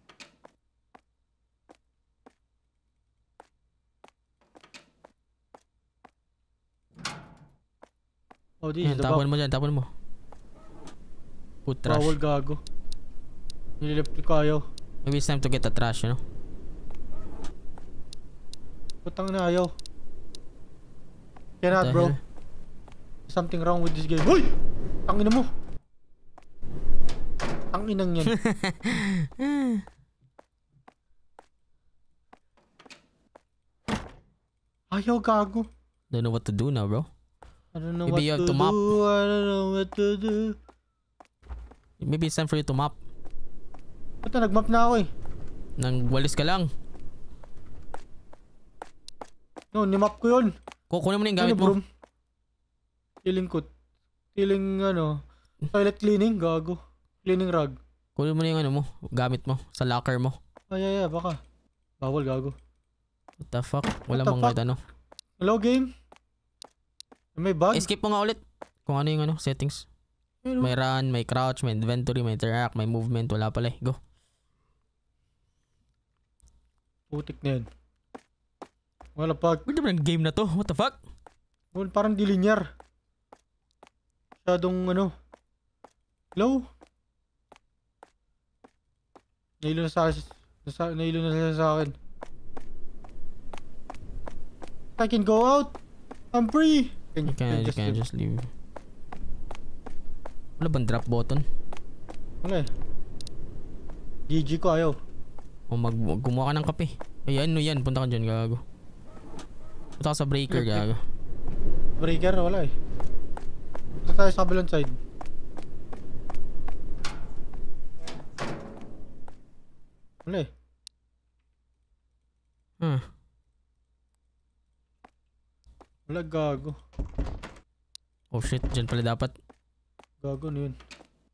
Oh, this is the tapon mo dyan, tapon mo. Put trash. Bawal gago. Nililip ko ayaw. Maybe it's time to get the trash, you know? Putang na ayaw. Cannot, bro. Something wrong with this game. Hoy! Tangina mo. Tanginang yan. Ayaw gago. Don't know what to do now, bro. I don't know Maybe you have to mop. I don't know what to do. Maybe it's time for you to mop. Puta, nag-map na ako eh. Nang walis ka lang. No, ni-map ko yun. Kukunin mo na yung gamit mo. Feeling ko. Feeling toilet cleaning, gago. Cleaning rag. Kunin mo na yung mo, gamit mo, sa locker mo. Ay, baka. Bawal, gago. What the fuck? Wala bang kahit ano. Hello, game? May bug? Escape mo nga ulit. Kung ano yung settings. May run, may crouch, may inventory, may interact, may movement. Wala pala eh. Go. Putik na yun. Wala pag. Wala naman ang game na to. What the fuck? Well, parang di linear. Masyadong Hello? Nailo na sa akin. Nailo na sa akin. I can go out. I'm free. You can just leave. Wala bang drop button? Wala eh. GG ko ayaw. O gumawa ka ng kape. Ay ano yan, punta ka dyan, gago. Punta ka sa breaker, gago. Breaker? Wala eh. Punta tayo sa kabilang side. Wala eh. Wala, gago. Oh shit, dyan pala dapat. Gago na yun.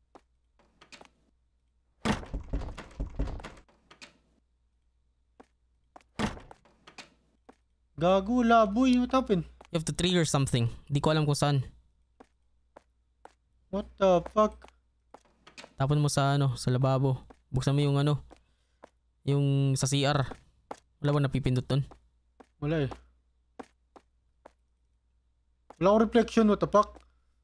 Gago, laboy. What happened? You have to trigger something. Di ko alam kung saan. What the fuck? Tapon mo sa sa lababo. Buksan mo yung yung sa CR. Wala ba napipindot dun? Wala eh. Wala akong reflection. What the fuck?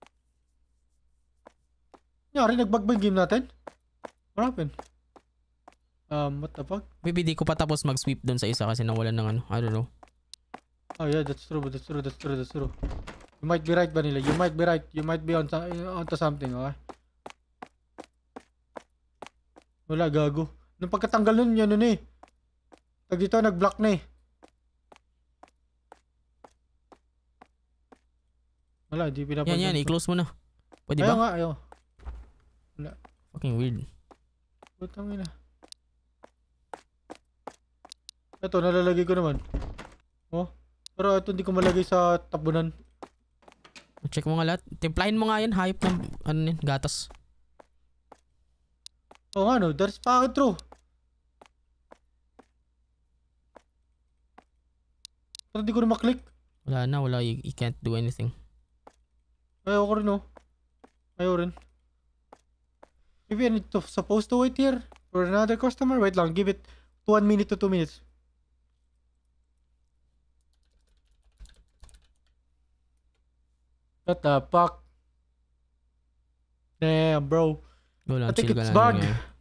Nyari, nag-bug ba yung game natin? What happened? What the fuck? Maybe di ko pa tapos mag-sweep dun sa isa kasi nawalan ng I don't know. Oh yeah, that's true. You might be right, Vanilla. You might be right. You might be onto something, okay? Wala, gago. Nung pagkatanggal nun, yan eh. Pag dito, nag-block na eh. Wala, di pinapansin. Yan, i-close mo na. Pwede ba? Ayaw nga, ayaw. Wala. Fucking weird. Putang ina. Ito, nalalagay ko naman. Oh. Pero ito hindi ko malagay sa tabunan. Check mo nga lahat. Timplahin mo nga yan. Hayop ng gatas. Oo nga no. That's fucking true. Pero hindi ko na maklik. Wala na. Wala. You can't do anything. Ayaw ko rin Ayaw rin. Maybe I need to supposed to wait here for another customer. Wait lang. Give it 1 minute to 2 minutes. What the fuck? Damn, bro. Go lang, I think chill it's ka lang. bug.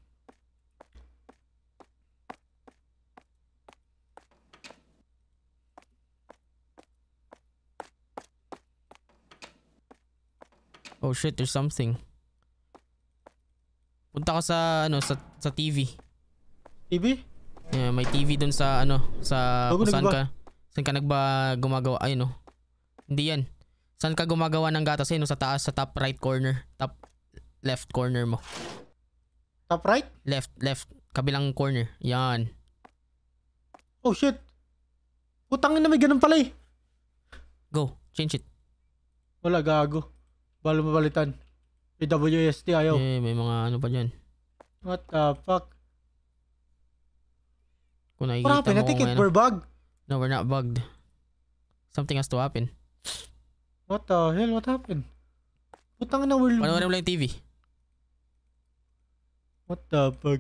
Oh shit, there's something. Punta ka sa sa TV. TV? Yeah, may TV dun sa sa kung saan ka. Saan ka gumagawa Hindi yan. Saan ka gumagawa ng gatas sa taas, sa top right corner, top left corner mo. Top right? Left, kabilang corner. Yan. Oh shit. Putang ina, may ganun pala eh. Go, change it. Wala, gago. Balo mabalitan. AWST, ayaw. May mga ano pa dyan. What the fuck? Kung What nakikita happened? mo I think kung we're bugged. No, we're not bugged. Something has to happen. What the hell? What happened? Putang ina, we're... Panoorin mo lang yung TV. What the fuck?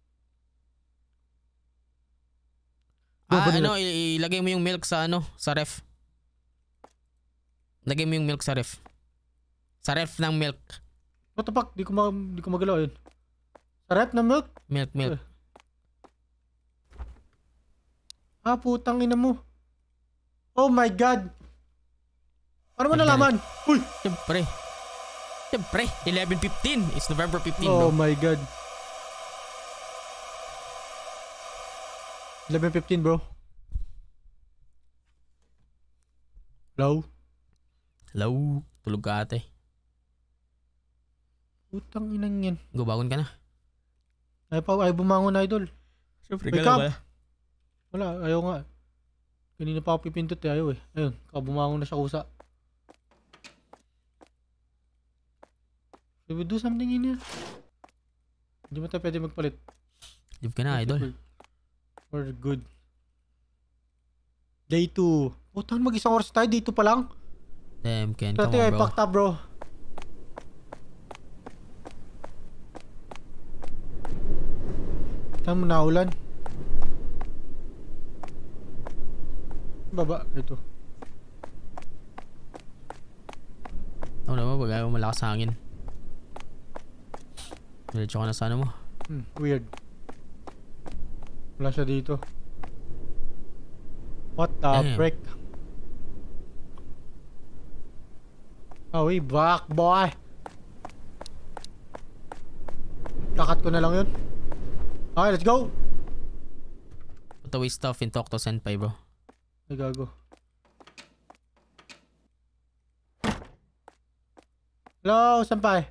Go, ilagay mo yung milk sa sa ref. Lagay mo yung milk sa ref. Sa ref ng milk. What the fuck? Di ko magalaw yun. Sa ref ng milk? Milk. Putang ina mo. Oh my god. Paano mo nalaman? Uy! Siyempre, 11:15. It's November 15, bro. Oh my god. 11:15, bro. Hello? Tulog ka ate. Putang inang yan. Go, bagon ka na. Ay bumangon, idol. Siyempre, Wake up! Wala, ayaw nga. Kanina pa ako pipindot eh, ayaw eh. Ayun, bumangon na siya kusa. Should we do something in here? Hindi mo tayo pwede magpalit. Live ka na, idol. We're good. Day 2. Putang, mag-isang oras tayo. Day 2 pa lang. Damn, Ken. Come Dati on, ay bro. packed up, bro. Saan mo naulan? Baba, ito. Ano naman, pag ayaw malakas hangin. Diretso ka na sa ano mo. Weird. Wala siya dito. What the frick? Oh, we back, boy. Kakat ko na lang yun. Okay, let's go. Put away stuff and talk to Senpai, bro. Ay, gago. Hello, Senpai.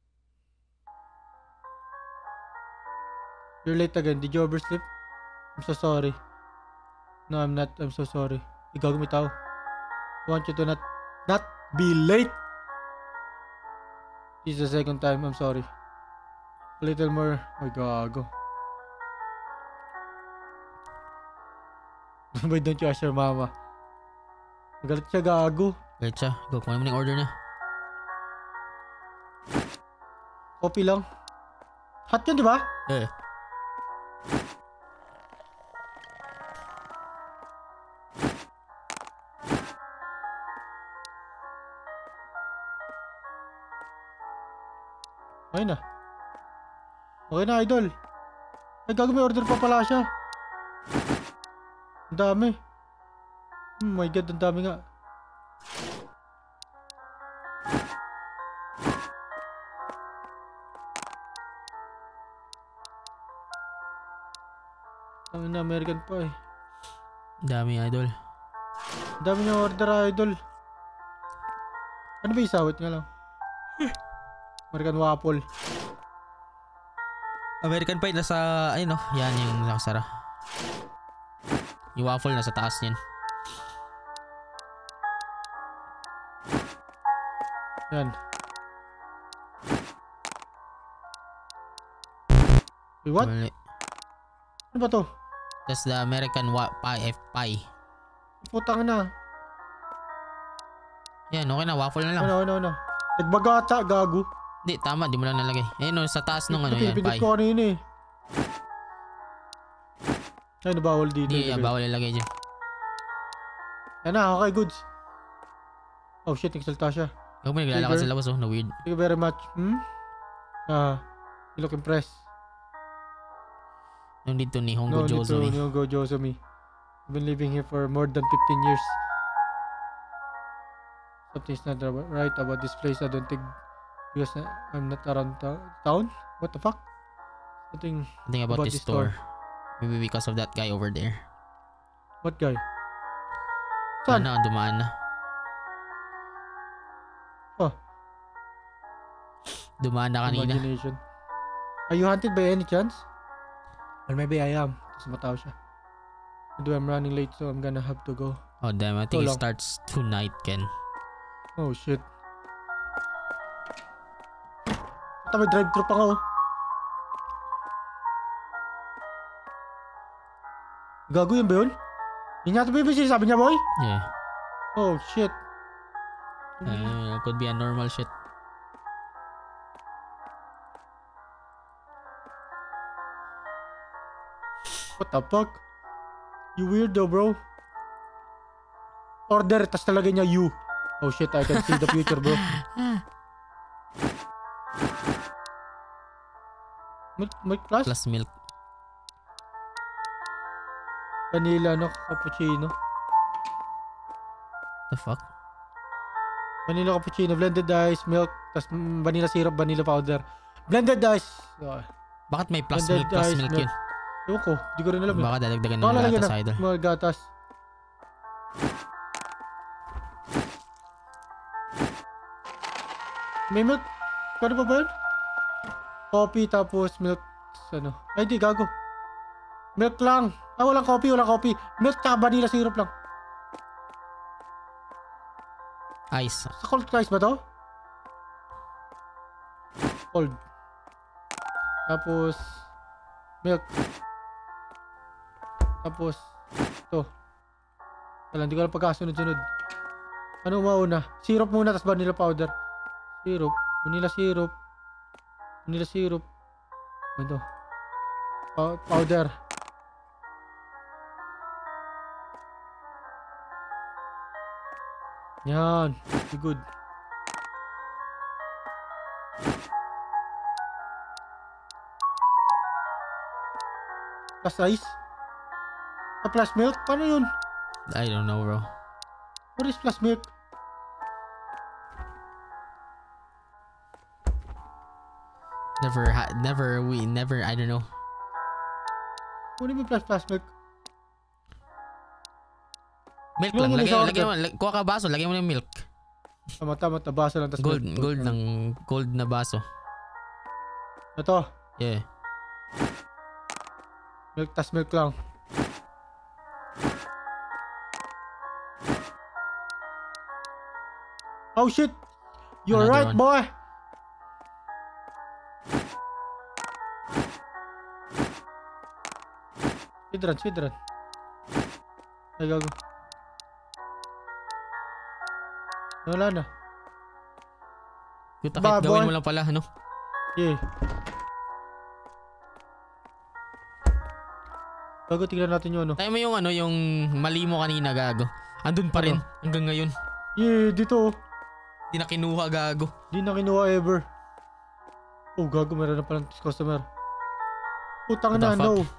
You're late again. Did you oversleep? I'm so sorry. No, I'm not. I'm so sorry. Ikaw gumitaw. I want you to not be late. This is the second time. I'm sorry. A little more. Ay, gago. Why don't you ask your mama? Magalit siya, gago. Galit siya. Go, kunin mo na yung order niya. Coffee lang. Hot yun, di ba? Okay na. Okay na, idol. Ay, gago, may order pa pala siya. Ang dami. Oh my god, ang dami nga. Ang ina, American pa eh. Dami, idol. Ang dami niya order, idol. Ano ba isawit nga lang? American waffle. American pie nasa, ayun no, yan yung nakasara. Yung waffle nasa taas niyan. Yan. Wait, what? Mali. Ano ba to? That's the American pie. Putang na. Yan, okay na, waffle na lang. Ano. Nagbaga ata, gago. Hindi, tama, di mo lang nalagay. Ayun no, sa taas nung ano yan, Pinipindot pie. ko kanina eh. Ay, nabawal dito. Hindi, bawal ilagay dyan. Yan na, okay, goods. Oh shit, nagsalta siya. Huwag mo naglalakad sa labas oh, na weird. Thank you very much. You look impressed. No need to Nihongo Jozo me. No, go Jozo me. I've been living here for more than 15 years. Something's not right about this place. I don't think because I'm not around town. What the fuck? Something about this store. Maybe because of that guy over there. What guy? Saan? Ano, dumaan na. Oh. Dumaan na kanina. Imagination. Are you hunted by any chance? Or maybe I am. Tapos mataw siya. I'm running late, so I'm gonna have to go. Oh damn, I think So it long. starts tonight, Ken. Oh shit. Ito may drive-thru pa nga oh. Gago yun ba yun? Yun yata ba yung sabi niya, boy? Yeah. Oh shit. Could be a normal shit. What the fuck? You weirdo, bro. Order, tas talaga niya you. Oh shit, I can see the future, bro. Milk plus? Plus milk. Vanilla, no? Cappuccino. The fuck? Vanilla cappuccino, blended ice, milk, tas vanilla syrup, vanilla powder. Blended ice. Oh, Bakit may plus blended milk, plus ice, milk yun? ewan ko, di ko rin alam. Baka dadagdagan ng Baka lalagyan gatas, na idol. mga gatas. May milk? Kano pa ba yun? Coffee tapos milk. Ano? Ay di, gago. Milk lang. Ah, walang coffee, walang coffee. Milk tsaka vanilla syrup lang. Ice. Sa cold ice ba to? Cold. Tapos milk. Tapos ito. Wala, hindi ko alam pagkasunod-sunod. Ano mauna? Syrup muna, tapos vanilla powder. Syrup. Vanilla syrup. Vanilla syrup. Ano? Powder. Yan. Be good. Plus ice? Plus milk? Paano yun? I don't know, bro. What is plus milk? Never, I don't know. What do you mean plus milk? Milk Yung lang, muna sa lagyan mo, kuha ka baso, lagyan mo ng milk. Tama, baso lang. Tas Gold milk. ng gold na baso. Ito. Yeah. Milk, tas milk lang. Oh shit! You're Another right, one. boy! Speedrun. Ay, gago. Wala na. Puta, kahit Baboy. gawin mo lang pala, ano? Yeah. Gago, tignan natin yung ano. Tayo mo yung ano, yung mali mo kanina, gago. Andun pa rin, hanggang ngayon. Yeah, dito oh. Di na kinuha, gago. Di na kinuha ever. Oh, gago, meron na palang customer. Putang What the na, fuck? no.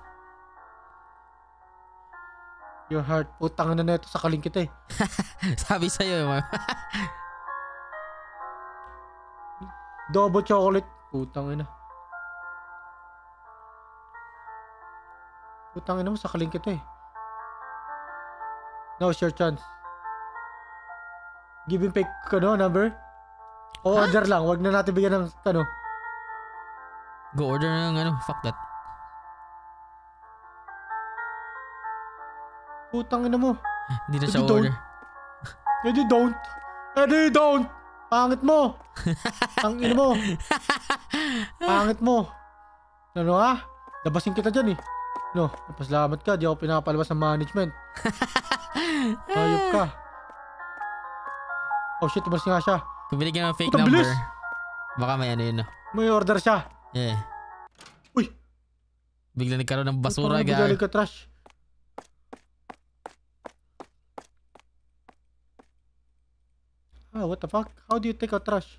Your heart. Putang na neto sa kalingkit eh. Sabi sa'yo, Double chocolate. Putang ina. Putang ina mo sa kalingkit eh. Now's your chance. Give him fake number. O order lang. Wag na natin bigyan ng Go order ng ano, fuck that. Putang ina mo. Hindi na But siya you don't. order. Eddie don't. Pangit mo. Ang ina mo. Pangit mo. Ano ha? Labasin kita dyan eh. No, napasalamat ka. Di ako pinapalabas ng management. Ayop ka. Oh shit, tumalas nga siya. Kung binigyan ng fake Puta, number, bilis! baka may ano yun, no? May order siya. Yeah. Uy! Bigla nagkaroon ng basura, Putang ina, gago. galing ka trash. Ah, what the fuck? How do you take out trash?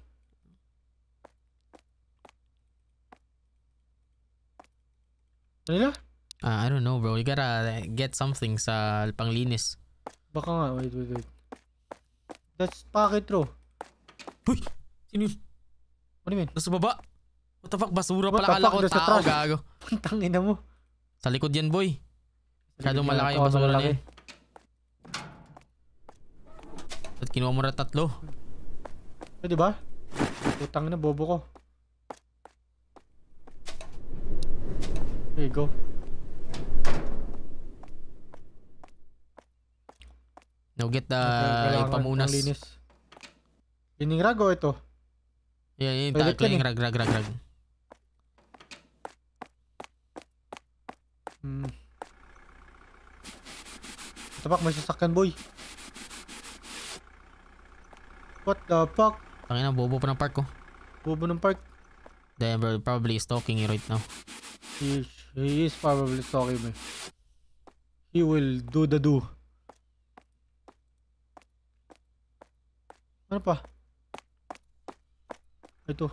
Kanila? I don't know, bro. You gotta get something sa panglinis. Baka nga, wait. That's packet throw. Uy! Sino yun? What do you mean? Nasa baba? What the fuck? Basura What pala, the kala fuck? ko Nasa tao, trash. gago. Puntang ina mo. Sa likod yan, boy. Masyadong Hindi malaki na yung basura malalaki. na yan. At kinuha mo na 3. Pwede ba? Putang ina, bobo ko. There you go. Now get the Kailangan pamunas. ng linis. Lining rag o ito? Yan, Toilet yan cleaning rag. Ito pak, may sasakyan boy. What the fuck? Tangina, bobo pa ng park ko. Bobo ng park. Then bro, probably stalking you right now. He is probably stalking me. He will do the do. Ano pa? Ito.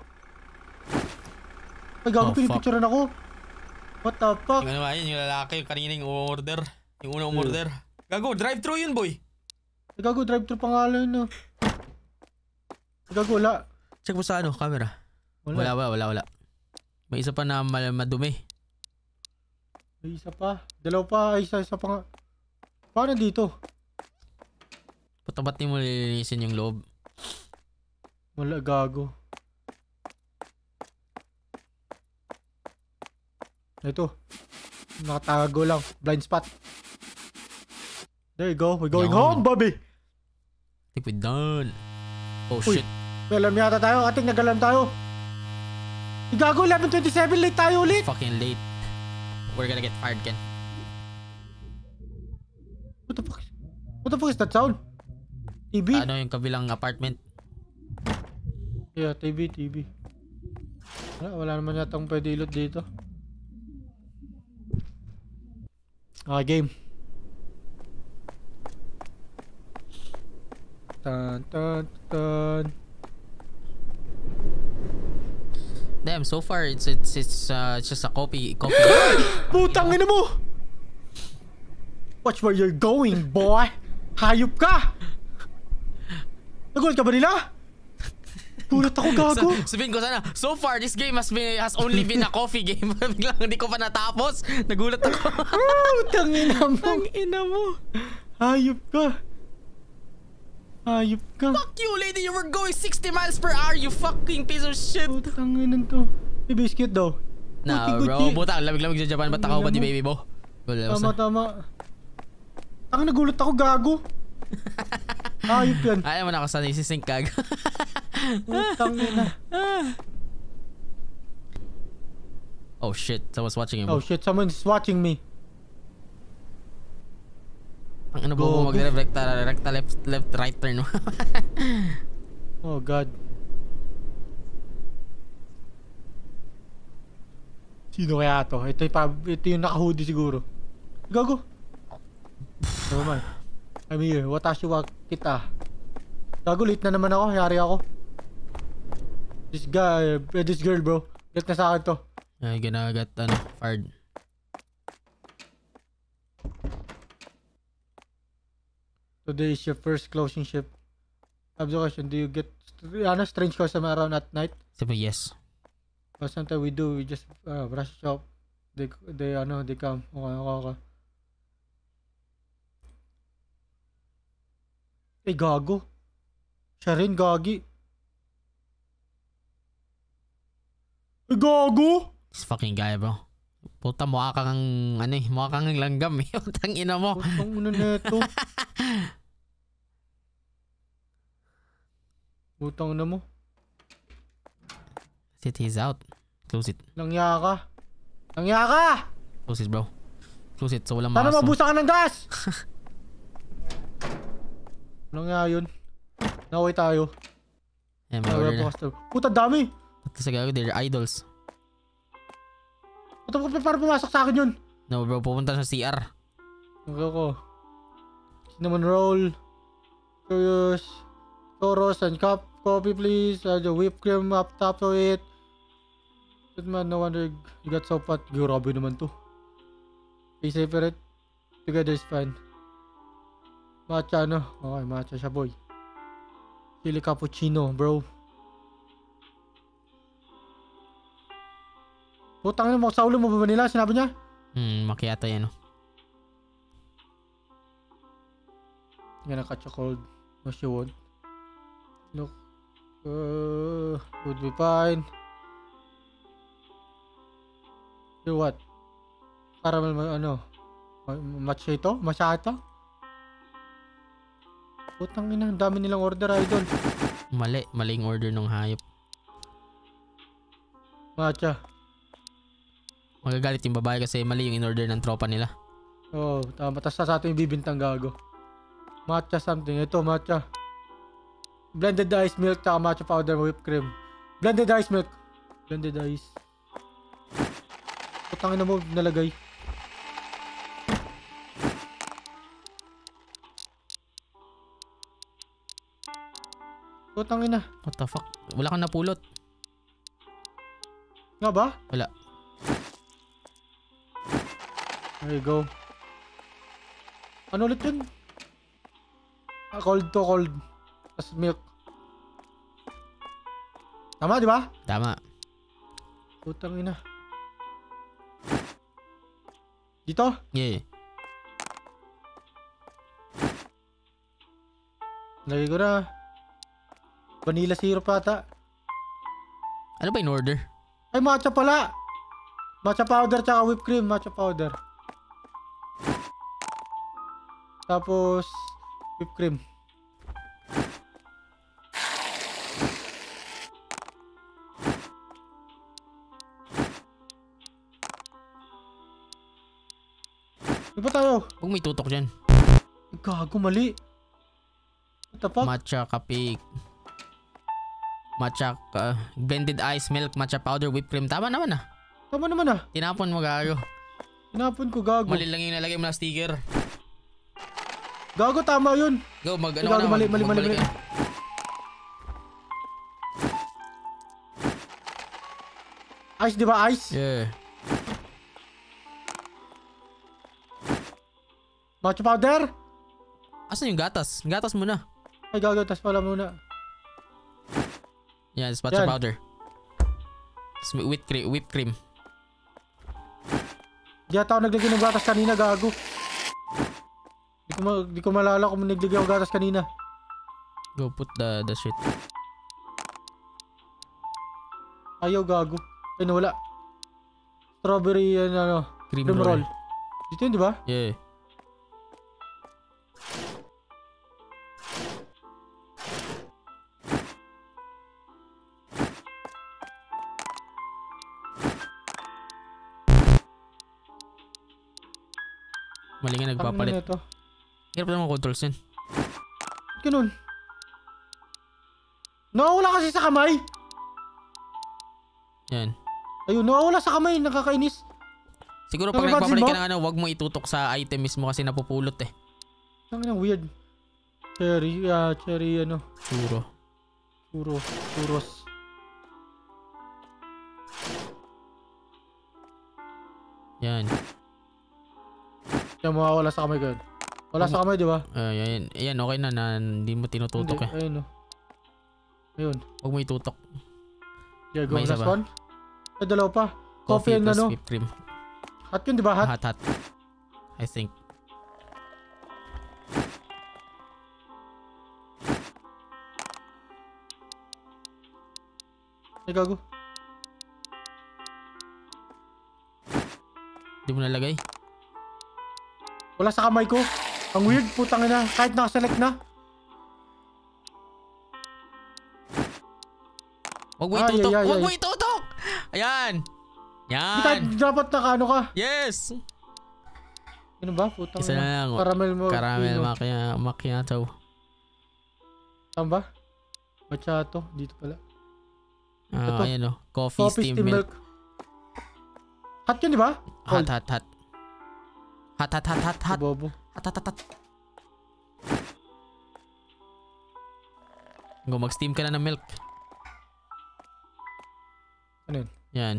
Ay, gago, pinipicturean ako. What the fuck? Yung ano ba yun, yung lalaki, yung kanina yung order. Yung unang order. Gago, drive-thru yun, boy. Ay, gago, drive-thru pangalan, no? Ay, gago, wala. Check mo sa ano, camera. Wala. May isa pa na madumi. May isa pa. Dalawa pa. Ay, isa pa nga. Paano dito? Ba't di mo lilinisin yung loob? Wala, gago. Ito. Nakatago lang. Blind spot. There you go. We're going home, Bobby. I think we're done. Oh, uy, shit. May alarm yata tayo. Ating nag-alarm tayo. Gago, 11:27. Late tayo ulit. Fucking late. We're gonna get fired, Ken. What the fuck? What the fuck is that sound? TV? Ano yung kabilang apartment? Yeah, TV. Wala naman yatang pwede ilot dito. Okay, game. Tan. Damn, so far it's just a copy. Putang ina mo! Watch where you're going, boy! Hayop ka! Nagulat ka ba nila? Gulat ako, gago. Sabihin ko sana, so far this game has only been a coffee game. Biglang hindi ko pa natapos. Nagulat ako. Putang ina mo. Tangina mo. Hayop ka. Fuck you, lady. You were going 60 miles per hour, you fucking piece of shit. Putang ina to. May biscuit daw. Nah, bro. Butang, lamig-lamig sa Japan. Ba't ako ba di baby mo? Tama. Ang nagulat ako, gago. Hayop yan. Ayaw mo na ako sa isisink kag. Putang ina. Oh shit, someone's watching him. Oh shit, someone's watching me. Ang ano mo recta left right turn. Oh god. Sino kaya to? Ito yung naka-hoodie siguro. Gago. Never mind. I'm here. Watashi wa kita. Gago, late na naman ako. Yari ako. This girl, bro. Get na sa akin to. Ay, ginagat, fired. Today is your first closing shift. I have the question, do you get strange customer around at night? Sabi yes. But sometimes we do, we just brush shop. They come. Okay. Eh, gago. Siya rin, gagi. Eh, gago! This fucking guy, bro. Puta, mukha kang mukha kang langgam eh. Putang ina mo. Putang ina neto. Putang ina mo. He's out. Close it. Langya ka. Close it, bro. Close it, so walang Sana makas. mabusa ka ng gas! Langya yun. Naway tayo. Yeah, may order na. Puta, dami! Tapos sa gago, they're idols. Puta, para pumasok sa akin yun. No, bro, pupunta sa CR. Okay ko. Cinnamon roll. Curious. Toros and coffee please. The whipped cream up top of it. Good man, no wonder you got so fat. Grabe naman to. Be separate. Together is fine. Matcha no? Okay, matcha siya boy. Chili cappuccino, bro. Putang ina mo, sa ulo mo ba nila? Sinabi niya? Macchiato yan, no? Gonna catch a cold. No, she won't. Look. Would be fine. You what? Caramel, macchiato? Macchiato? Putang ina, ang dami nilang order, idol. Maling order ng hayop. Matcha. Magagalit yung babae kasi mali yung in-order ng tropa nila. Oo, tama. Tapos sa atin yung bibintang gago. Matcha something. Ito, matcha. Blended ice milk tsaka matcha powder whipped cream. Blended ice milk. Blended ice. Putangin na mo nalagay. Putangin na. What the fuck? Wala kang napulot. Nga ba? Wala. There you go. Ano ulit yun? Cold to cold. Tapos milk. Tama, di ba? Tama. Putang ina. Dito? Yeah. Lagay ko na. Vanilla syrup ata. Ano ba in order? Ay, matcha pala. Matcha powder tsaka whipped cream. Matcha powder. Tapos whipped cream. Di ba tayo? Huwag may tutok dyan. Gago, mali. What the fuck? Matcha kape. Matcha blended ice milk, matcha powder, whipped cream. Tama naman ah. Tama naman ah. Tinapon mo gago. Tinapon ko, gago. Mali lang yung nalagay mo na sticker. Gago, tama yun. Go, ano gago, ka na? mali. Magbalik ka. Ice, di ba? Ice? Yeah. Matcha powder? Asan yung gatas? Gatas mo na. Ay, gago. Tas pala muna. Yan, yeah, matcha Yan. powder. Whipped cream. Di ata ako naglagay ng gatas kanina, gago. Di ko malala kung naglagay ako gatas kanina. Go put the shit. Ayaw, gago. Ay, nawala. Strawberry, Cream roll. roll. Dito yun, di ba? Yeah. Mali nga nagpapalit. Hirap naman controls yun. Ganun. Nawawala kasi sa kamay. Yan. Ayun, nawawala sa kamay. Nakakainis. Siguro pag nagpapalit ka ng wag mo itutok sa item mismo kasi napupulot eh. Ang weird. Cherry, Churros. Yan. Yan, mawawala sa kamay ko yun. Wala sa kamay, di ba? Yan, okay na hindi mo tinututok eh. Ayun, Ayun. Huwag mo itutok. Yeah, go. Last one. Ay, dalawa pa. Coffee and whipped cream. Hot yun, di ba? Hot? Hot. I think. Ay, gago. Di mo nalagay? Wala sa kamay ko. Ang weird, putang ina. Kahit nakaselect na. Huwag mo itutok. Huwag mo itutok! Ayan. Yan. Kahit dapat nakaano ka. Yes. Ano ba? Putang isa na lang. Caramel macchiato. Tama ba? Macchiato. Dito pala. Ayan o. Coffee steam milk. Hot yun, di ba? Hot. Bobo. Hot. Go, mag-steam ka na ng milk. Ano yun? Yan.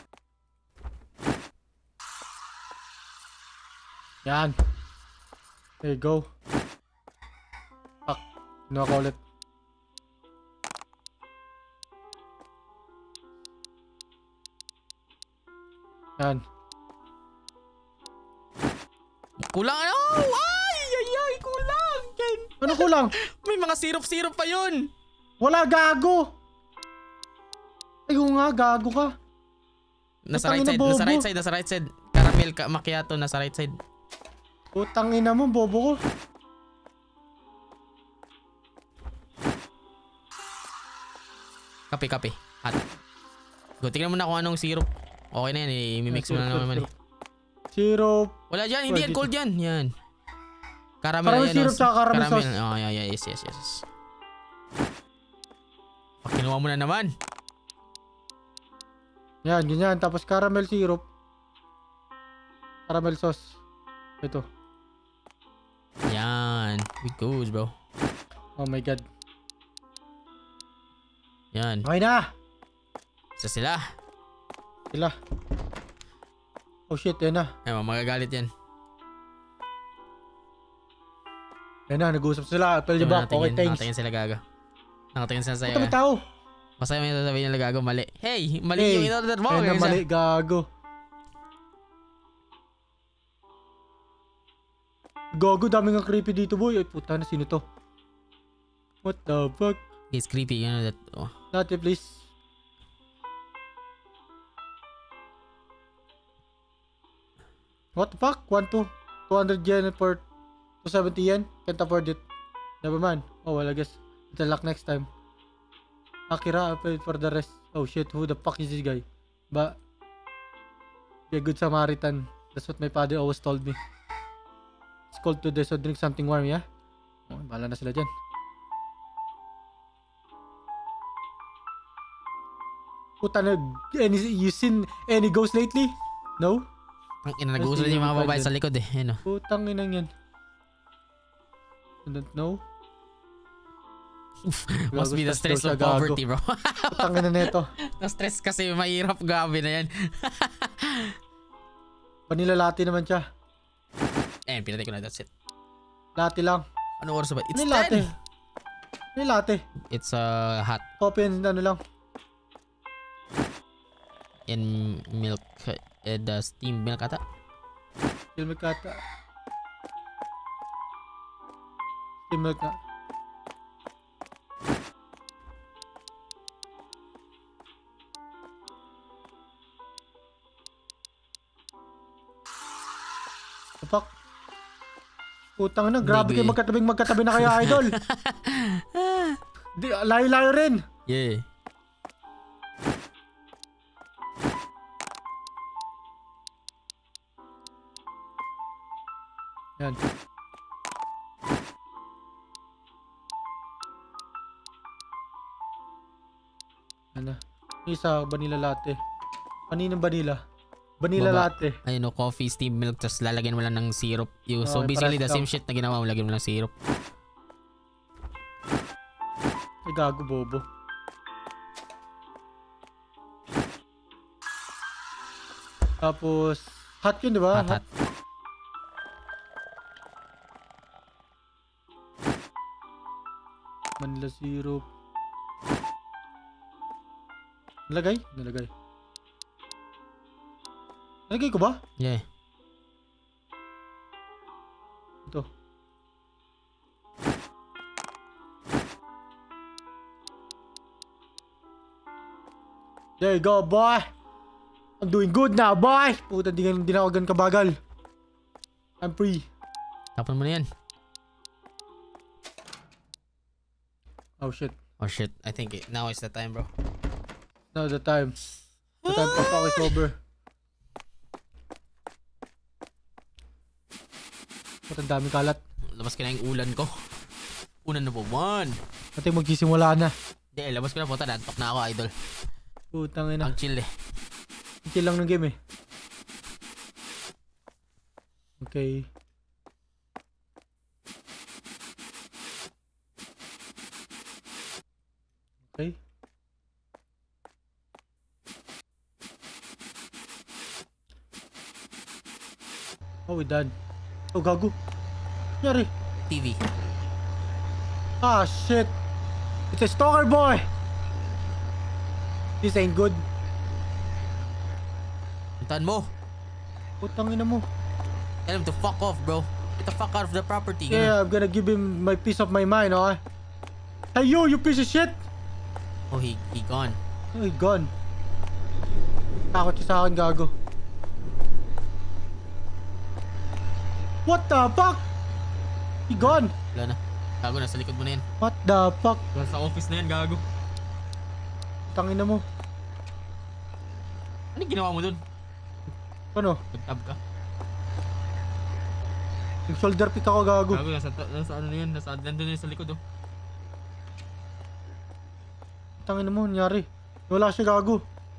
Yan. There you go. Fuck. Ano ako ulit? Yan. Kulang ano? Ay, kulang. Ken. Ano kulang? May mga syrup pa yun. Wala, gago. Ayun nga, gago ka. Nasa right side. Caramel macchiato, nasa right side. Putang ina mo, bobo ko. Kape. Hot. Go, tingnan mo na kung anong syrup. Okay na yan, i-mix mo na naman. Syrup. Wala dyan, hindi yan, cold yan. Yan. Caramel syrup sa caramel sauce. Oh, yeah, yes. Kinuha mo na naman. Yan, ganyan. Tapos caramel syrup. Caramel sauce. Ito. Yan. It goes, bro. Oh my god. Yan. Okay na. Isa sila. Oh shit, yan na. Ay, magagalit yan. Yan na, nag-uusap sila. Apple the back. Okay, thanks. Nakatingin sila gago. Nakatingin sila sa'yo. Ito may tao. Masaya may sasabihin nila gago, mali. Hey, mali yung in-order mo. Yan na, mali, gago. Gago, daming ang creepy dito, boy. Ay, puta na, sino to? What the fuck? It's creepy, you know that. Oh. Latte, please. What the fuck? 200 yen for 270 yen? Can't afford it. Never mind. Oh, well, I guess it's a luck next time. Akira, I paid for the rest. Oh shit, who the fuck is this guy? Be a good Samaritan. That's what my father always told me. It's cold today, so drink something warm, yeah? Oh, bahala na sila dyan. Puta na, you seen any ghost lately? No? Ang ina, nag-uuso din yung mga babae sa likod eh. Ano? Putang inang yan. I don't know. Must be the stress of poverty, bro. Putang ina neto. Na-stress kasi mahirap, gabi na yan. Vanilla latte naman siya. Pinatay ko na, that's it. Latte lang. Ano oras ba? It's 10! Latte. May latte. It's hot. Coffee and ano lang. And milk. The steam milk ata. Steam milk ata. Steam milk na. Fuck. Putang na, grabe kayo magkatabi na kayo, idol. Layo-layo rin. Yeah. Yan. Ano? Isa, vanilla latte. Paninang vanilla? Vanilla latte. Ayun o, coffee, steam milk, tapos lalagyan mo lang ng syrup. So basically the same shit na ginawa mo, lagyan mo lang syrup. Ay gago, bobo. Tapos, hot yun, di ba? Hot. Vanilla syrup. Nalagay? Nalagay ko ba? Yeah. Ito. There you go, boy. I'm doing good now, boy. Puta, di na ako ganun kabagal. I'm free. Tapon mo na yan. Oh shit. I think now is the time, bro. Now the time. The time pa is over. Ang daming kalat. Labas ka na yung ulan ko. Ulan na po, man. Pati magsisimula na. Hindi, labas ko na po. Nantok na ako, idol. Putang ina. Ang chill eh. Ang chill lang ng game eh. Okay. Okay. Oh, we done. Oh, gago. Nangyari? TV. Ah, shit. It's a stalker boy. This ain't good. Puntahan mo. Putang ina mo. Tell him to fuck off, bro. Get the fuck out of the property. Yeah, I'm gonna give him my piece of my mind, okay? Hey, you piece of shit! Oh, he gone. Oh, he gone. Takot siya sa akin, gago. What the fuck? He gone. Wala na. Gago, nasa likod mo na yan. What the fuck? Nasa office na yan, gago. Tangin na mo. Ano ginawa mo dun? Ano? Nag-tab ka? Nag-shoulder pick ako, gago. Gago, nasa ano na yun? Nandun yun sa likod oh. Tangin na mo, nangyari. Wala siya, gago.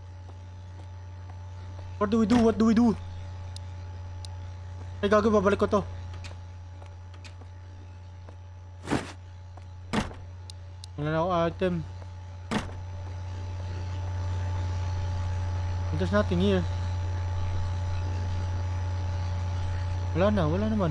What do we do? What do we do? Ay, gago, babalik ko to. Wala na ako item. There's nothing here. Wala naman.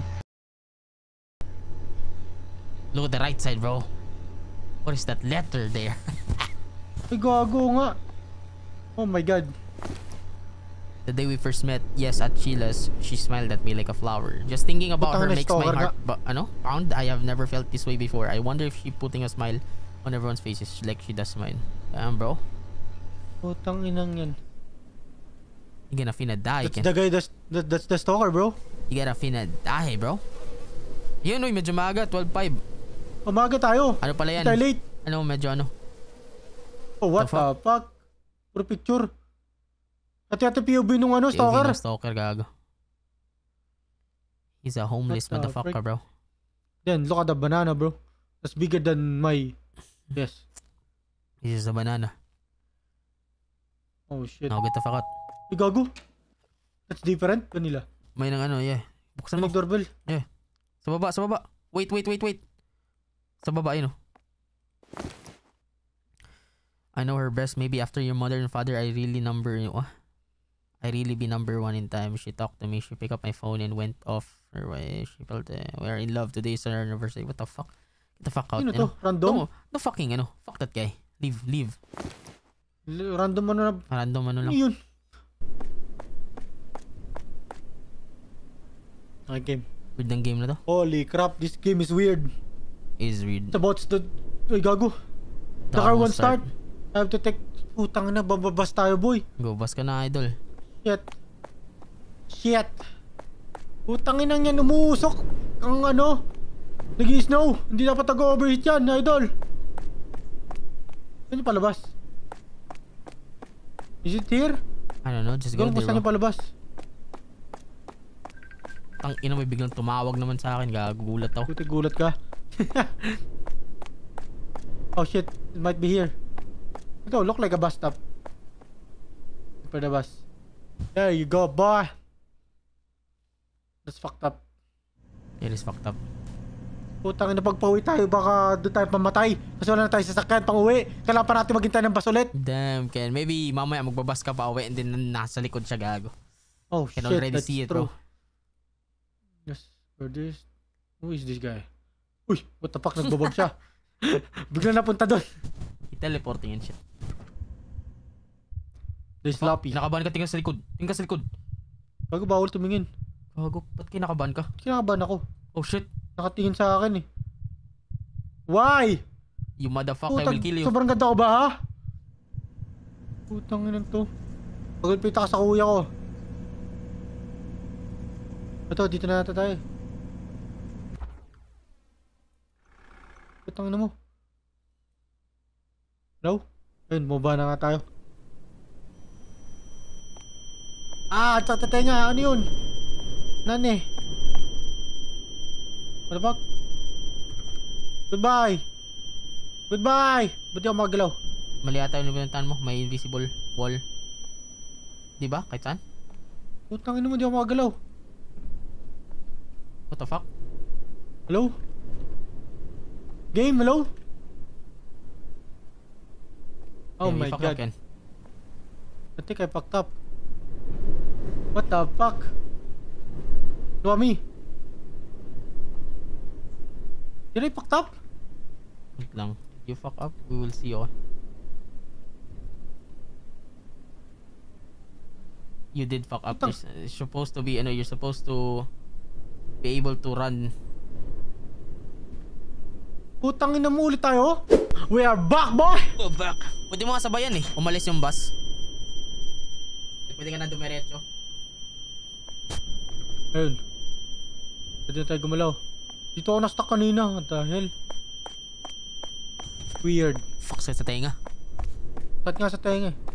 Look at the right side, bro. What is that letter there? Ay, gago nga. Oh my god. The day we first met, yes, at Chila's, she smiled at me like a flower. Just thinking about her makes my heart pound. I have never felt this way before. I wonder if she putting a smile on everyone's faces like she does mine. Bro. Putang inang yan. You gonna finna die. That's the guy, that's the stalker, bro. You gonna finna die, bro. Yun, medyo maaga, 12:05. Umaga tayo. Ano pala yan? Tayo late. Ano, medyo ano? Oh, what the fuck? Puro picture. Ate POV nung ano, stalker. POV ng stalker, gago. He's a homeless motherfucker, bro. Then, look at the banana, bro. That's bigger than my... Yes. This is a banana. Oh, shit. No, get the fuck out. Ay, gago. That's different, vanilla. May nang ano, yeah. Buksan mo. Doorbell. Yeah. Sa baba. Wait. Sa baba, yun oh. I know her best. Maybe after your mother and father, I really be number one in time. She talked to me. She picked up my phone and went off her way. She felt we're in love. Today is our anniversary. What the fuck? Get the fuck out. Sino to? Random? No fucking ano. Fuck that guy. Leave. Random ano na. Random ano lang. Ano yun? Okay, game. Weird ng game na to. Holy crap, this game is weird. Is weird. It's about the... Ay, gago. The car won't start. I have to take... Putang na, bababas tayo, boy. Go, bas ka na, idol. Shit. Putang inang yan, umuusok. Ang ano, nag-i-snow. Hindi dapat nag-overheat yan, idol. Saan yung palabas? Is it here? I don't know, just go there, saan yung palabas? Tang ina, may biglang tumawag naman sa akin. Gagulat ako. Puti, gulat ka. Oh shit, it might be here. Ito, look like a bus stop. For the bus. There you go, boy. That's fucked up. It is fucked up. Putang ina, pagpauwi tayo, baka doon tayo pamatay. Kasi wala na tayo sasakyan pang uwi. Kailangan pa natin maghintay ng bus ulit. Damn, Ken. Maybe mamaya magbabas ka pa uwi and then nasa likod siya, gago. Oh Can shit, already that's see it, true. bro. Yes, for this. Who is this guy? Uy, what the fuck, nagbabag siya. Bigla napunta doon. Teleporting and shit. There's sloppy. Nakabahan ka, tingin sa likod. Tingin ka sa likod. Bago bawal tumingin. Gago, ba't kinakabahan ka? Kinakabahan ako. Oh shit. Nakatingin sa akin eh. Why? You motherfucker, I will kill you. Sobrang ganda ko ba ha? Putang ina to. Pagulpita ka sa kuya ko. Ito, dito na natin tayo. Putang ina mo. Hello? Ayun, bumaba na nga tayo. At sa tatenga, ano yun? Nani? What the fuck? Goodbye! Ba't di ako magalaw? Mali ata yung binantaan mo. May invisible wall. Diba? Kahit saan? Putang ina mo, di ako magalaw. What the fuck? Hello? Game, hello? Oh my god. Ken. I think I fucked up. What the fuck? Luami. Did I fucked up? Wait lang. You fuck up, we will see you. You did fuck up. You're supposed to be, you're supposed to be able to run. Putang ina mo, ulit tayo? We are back, boy! Go back. Pwede mo nga sabayan eh. Umalis yung bus. Pwede ka na dumiretso. Ayun. Pwede na tayo gumalaw. Dito ako na-stuck kanina. What the hell? Weird. Fuck, sa tenga. Sakit nga sa tenga eh.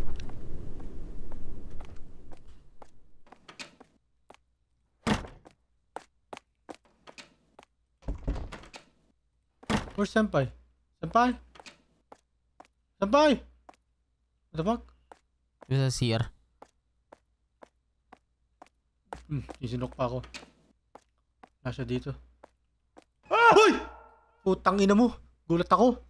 Where's Senpai? Senpai? Senpai? What the fuck? Yung sa CR. Isinok pa ako. Nasa dito. Ah! Uy! Putang ina mo. Gulat ako.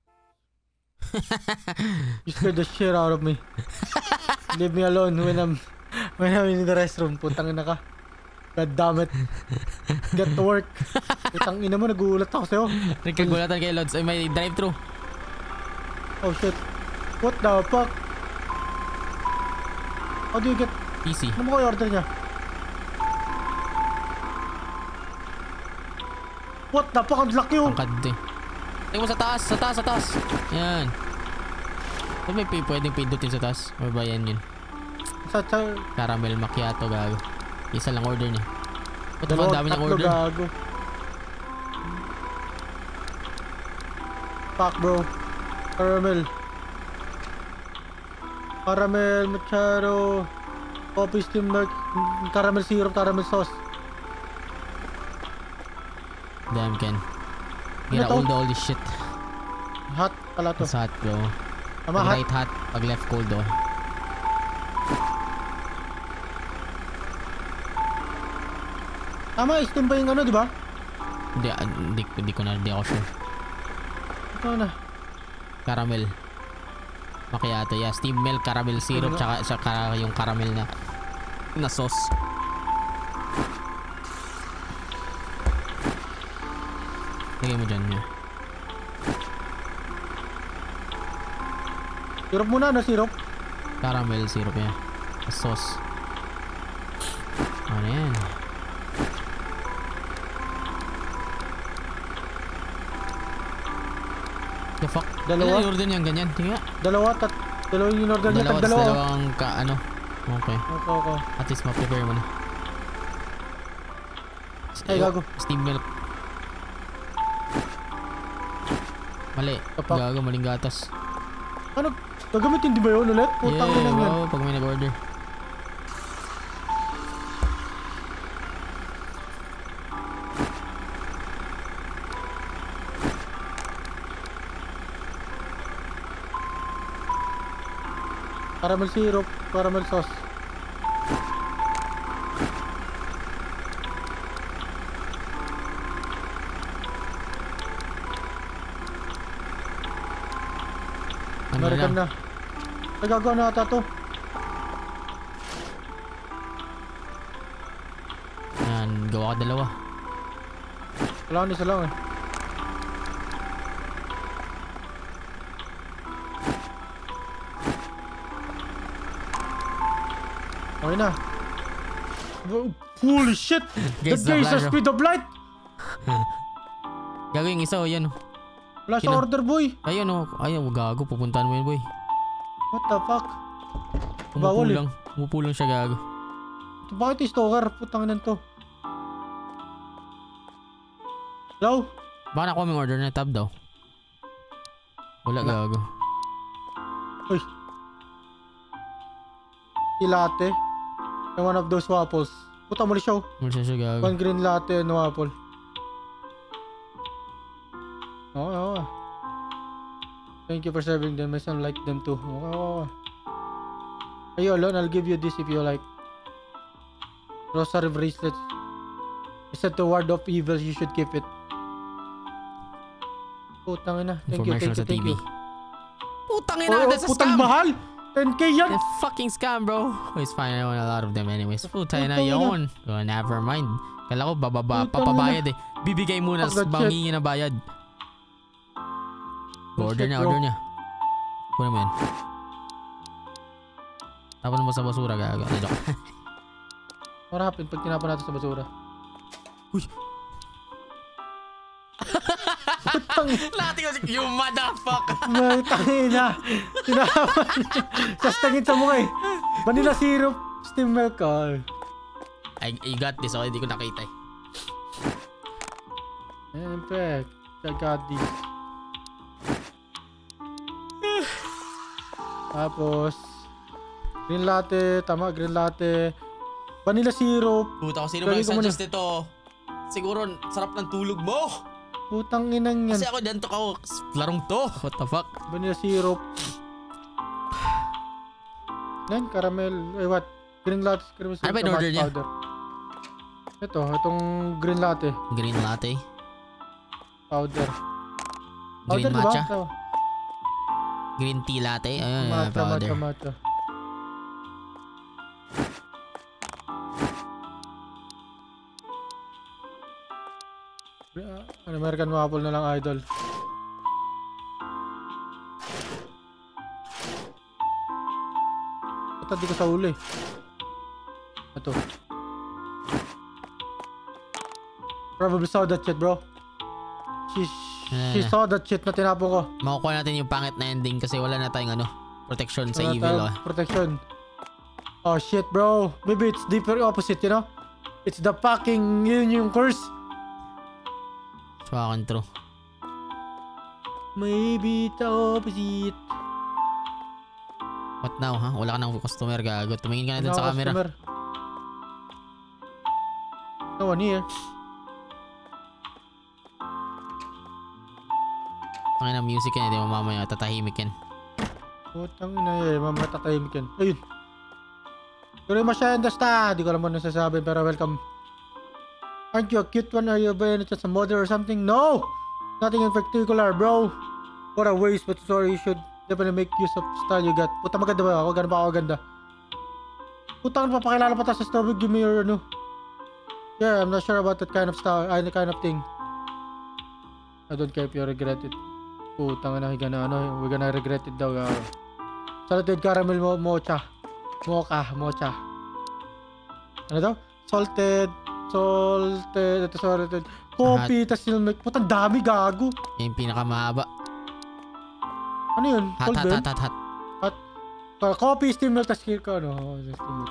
You scared the shit out of me. Leave me alone when I'm in the restroom. Putang ina ka. God damn it. Get to work. Putang ina mo, nagulat ako sa'yo. Nagkagulatan kay Lods. Ay, may drive-thru. Oh shit. What the fuck? How do you get... PC. Ano mo kayo order niya? What the fuck? Ang laki oh. Ang kadde. Tingnan mo sa taas. Sa taas, sa taas. Yan. Ba't may pwedeng pindutin sa taas? Or ba yan yun? Caramel macchiato, gago. Isa lang order niya. Ba't ang dami niyang order? Gago. Fuck bro. Caramel macchiato. Coffee steam milk. Caramel syrup, caramel sauce. Damn Ken. Get all this shit. Hot pala to. It's hot bro. Tama, pag right hot, pag left cold oh. Tama, steam ba yung ano, di ba? Hindi ko na, hindi ako sure. Ito na. Caramel macchiato, yeah. Steam milk, caramel syrup, tsaka yung caramel na sauce. Lagay mo dyan niya. Syrup muna, ano syrup? Caramel syrup yan. Sauce. Ano yan? The fuck? Dalawa? Ano yung order niyan ganyan? Tingnan. Dalawa yung in-order niya. Dalawa. Dalawang ano. Okay. Okay. At least ma-prepare mo na. Ay, gago. Steam milk. Mali. Gago, maling gatas. Ano? Gagamitin di ba yun ulit? Putang ina yan. Oo, pag may nag-order. Caramel syrup, caramel sauce. American na. Nagagawa na ata to. Yan, gawa ka dalawa. Kailangan isa lang eh. Okay na. Holy shit! Guys, The gazer speed of light! Gago yung isa o yan o. Wala sa order boy. Ayun o. Ayun, gago. Pupuntahan mo yun boy. What the fuck? Bawal eh. Umupo lang siya gago. Bakit yung stalker? Putang inan to. Hello? Baka nakuha yung order na tab daw. Wala gago. Uy. Latte. And one of those waffles. Puta muli siya. Muli siya gago. One green latte and waffle. Oo. Thank you for serving them. My son liked them too. Oo. Are you alone? I'll give you this if you like. Rosary bracelet. It's said to ward off evil. You should keep it. Putang ina. Thank you. Putang ina, that's a putang scam. Mahal. 10k yan. A fucking scam, bro. It's fine, I want a lot of them anyways. Putang ina yun. Oh, never mind. Kala ko papabayad eh. Bibigay muna bangingi na bayad. Order niya. Kunin mo yan. Tapon mo sa basura, gaga. What happened pag tinapon natin sa basura? Uy! Lati ko you motherfucker! Tangina! Tinapon niya. Sastangin sa mukha eh. Vanilla syrup, steam milk. I got this, okay? Hindi ko nakita eh. Siyempre, I got this. Tapos, green latte. Tama, green latte. Vanilla syrup. Puta ko, sino ba yung suggest nito? Siguro, sarap ng tulog mo. Putang inang yan. Kasi ako dyan to ako, larong to. What the fuck? Vanilla syrup. Yan, caramel. Ay, what? Green latte. Caramel syrup. Ano ba yung order niya? Itong green latte. Green latte? Powder. Green Powder, matcha? diba? Green tea latte? Ayun, Matcha. American waffle na lang, idol. Ito, di ko sa uli. Ito. Probably saw that shit, bro. She saw that shit na tinapon ko. Makukuha natin yung pangit na ending kasi wala na tayong protection sa evil. Protection. Oh shit, bro. Maybe it's the opposite, you know? It's the fucking yung curse. Fucking true. Maybe the opposite. What now, ha? Wala ka ng customer, gago. Tumingin ka na dun sa camera. No one here. Ang ina music yan, hindi mo mamaya tatahimik yan. Putang ina mamaya tatahimik yan. Ayun. Pero masyanda sta. Di ko alam ano nasasabi pero welcome. Aren't you a cute one? Are you by any chance a model or something? No! Nothing in particular, bro. What a waste, but sorry, you should definitely make use of style you got. Puta, maganda ba ako? Gano'n ba ako ganda? Puta, papakilala pa tayo sa store. Give me your Yeah, I'm not sure about that kind of style, kind of thing. I don't care if you regret it. Putang ina, we're gonna regret it daw. Salted caramel mocha. Mocha. Ano daw? Salted. Coffee, tas milk. Putang dami, gago. Yung pinakamahaba. Ano yun? Hot. Coffee, steam milk, tas steam milk.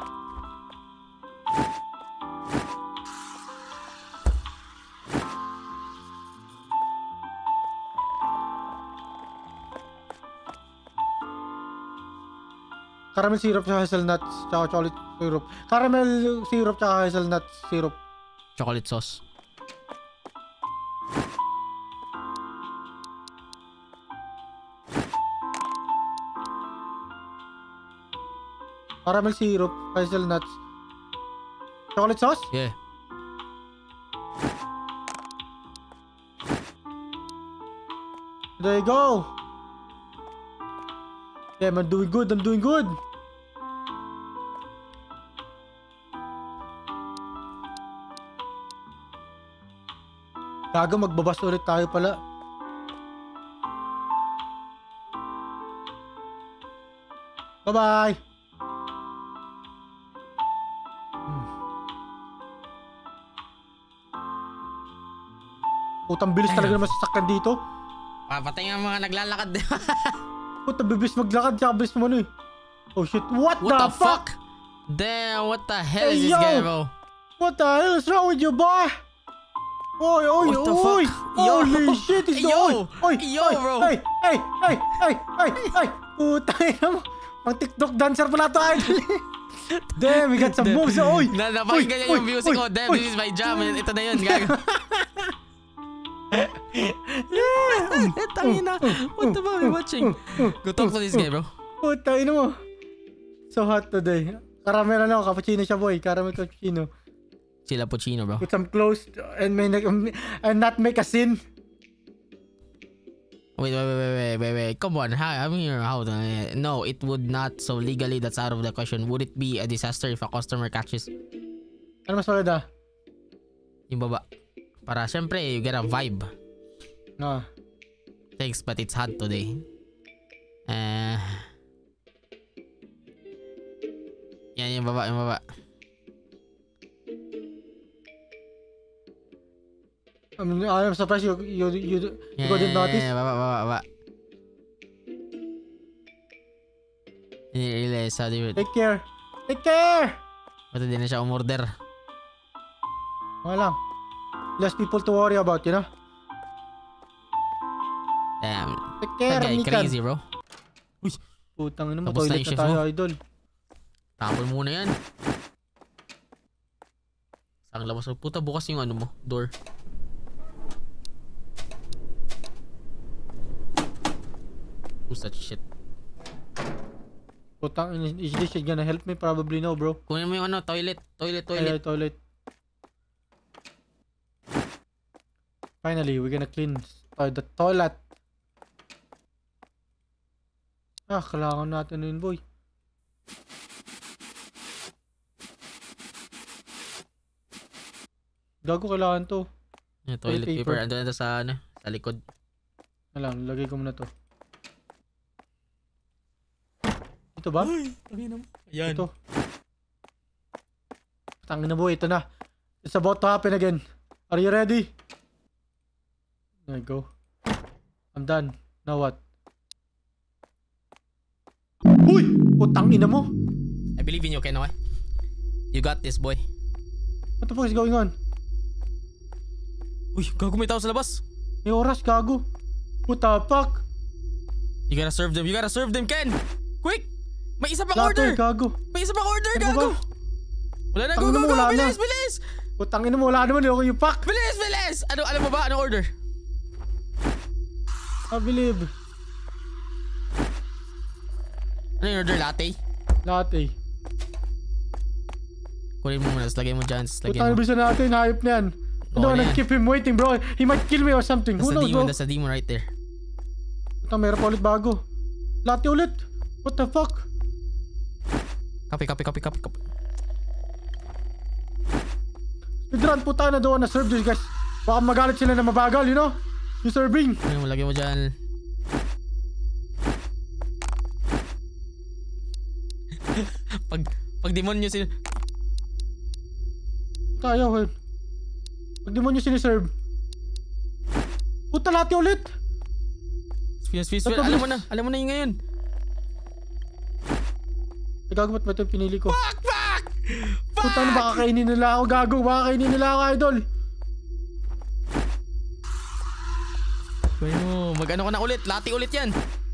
Caramel syrup tsaka hazelnuts tsaka chocolate syrup. Caramel syrup tsaka hazelnuts syrup. Chocolate sauce. Caramel syrup, hazelnuts. Chocolate sauce? Yeah. There you go. Yeah, I'm doing good. Gago, magbabas ulit tayo pala. Bye-bye! Putang bilis talaga naman sasakyan dito. Papatay nga mga naglalakad. Puta, bilis maglakad, tsaka bilis naman Oh shit, what the fuck? Damn, what the hell is this guy, bro? What the hell is wrong with you, boy? Oy! Holy shit, is yo, bro. Hey! Putay na mo. Pang TikTok dancer pala to, idol. Damn, we got some moves. Oy! Napakinggan niya yung music ko. Damn, this is my jam. Ito na yun, gago. Tangina. What the fuck are you watching? Go talk to this guy, bro. Putay na mo. So hot today. Caramel cappuccino siya, boy. Caramel cappuccino. Sila Puccino, bro. Put some close and not make a scene. Wait. Come on. How? No, it would not. So legally, that's out of the question. Would it be a disaster if a customer catches? Ano mas maganda? Yung baba. Para syempre, you get a vibe. No. Thanks, but it's hot today. Yan yung baba. I'm surprised you didn't notice. Baba. Really, how do you... Take care! Ba't hindi na siya umorder? Okay lang. Less people to worry about, you know? Damn. Take care, that guy Nikan. crazy, bro. Uy, Putang ina mo, Tapos na toilet yung na shift tayo, mo? idol. Tapon muna yan. Ang labas. Puta, bukas yung ano mo, door. Who's that shit? Putang ina, is this shit gonna help me? Probably no, bro. Kunin mo yung ano, toilet. Ay, toilet. Finally, we're gonna clean the toilet. Kailangan natin yun, boy. Gago, kailangan to. Yung toilet paper. Ando sa ano, sa likod. Lang, lagay ko muna to. Ito ba? Ayan. Ito. Tangin na, boy, ito na. It's about to happen again. Are you ready? There you go. I'm done. Now what? Uy! Putang ina mo! I believe in you, Ken, okay? You got this, boy. What the fuck is going on? Uy, gago, may tao sa labas. May oras, gago. What the fuck? You gotta serve them, Ken! Quick! May isa pang Latte, order! gago. May isa pang order, Ano gago! ba? Wala na, Tangina mo, wala na. bilis! Putang ina mo, wala naman. Ako yung pack. Bilis! Ano, alam mo ba? Anong order? I believe. Ano yung order? Latte? Latte. Kunin mo muna, tapos lagay mo dyan, tapos lagyan Putang mo. bisa natin, hayop na yan. I don't na wanna yan. keep him waiting, bro. He might kill me or something. Who knows, bro? That's a demon right there. Putang, meron pa ulit bago. Latte ulit. What the fuck? Copy. Speedrun, puta na doon na serve this, guys. Baka magalit sila na mabagal, you know? Yung serving. Ano mo, lagyan mo dyan. pag demonyo sila. Tayo, eh. Pag di mo nyo siniserve. Puta, latte ulit. Speed. Ito, Alam mo na yung ngayon. Gago, ba't ba ito yung pinili ko? Fuck! Puta, ano, baka kainin nila ako, gago. Baka kainin nila ako, idol. Bueno, mag-ano ka na ulit. Lati ulit yan.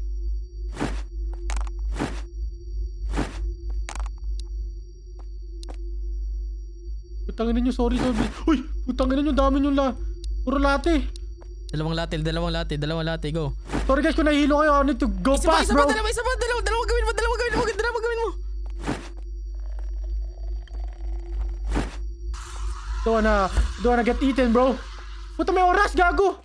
Putangin ninyo, sorry. Uy, putangin ninyo, dami nyo puro latte. Dalawang latte, go. Sorry guys, kung nahihilo kayo, I need to go fast, bro. Isa pa, dalawang gawin mo. Don't wanna get eaten, bro. Puta, may oras, gago.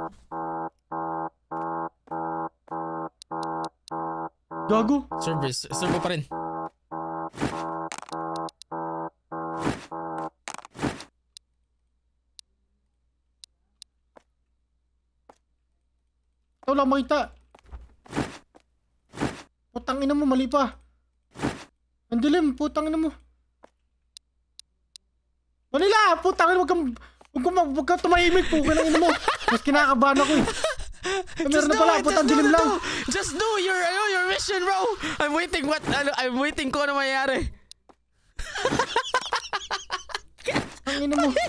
Gago. Serve pa rin. Ito lang makita. Putang ina mo, mali pa. Ang dilim, putang ina mo. Manila, putang ina, wag kang tumahimik, putang ina mo. Mas kinakabahan ako eh. Meron na pala, putang dilim lang. Just do your mission, bro. I'm waiting kung ano mangyayari. Ang ina mo.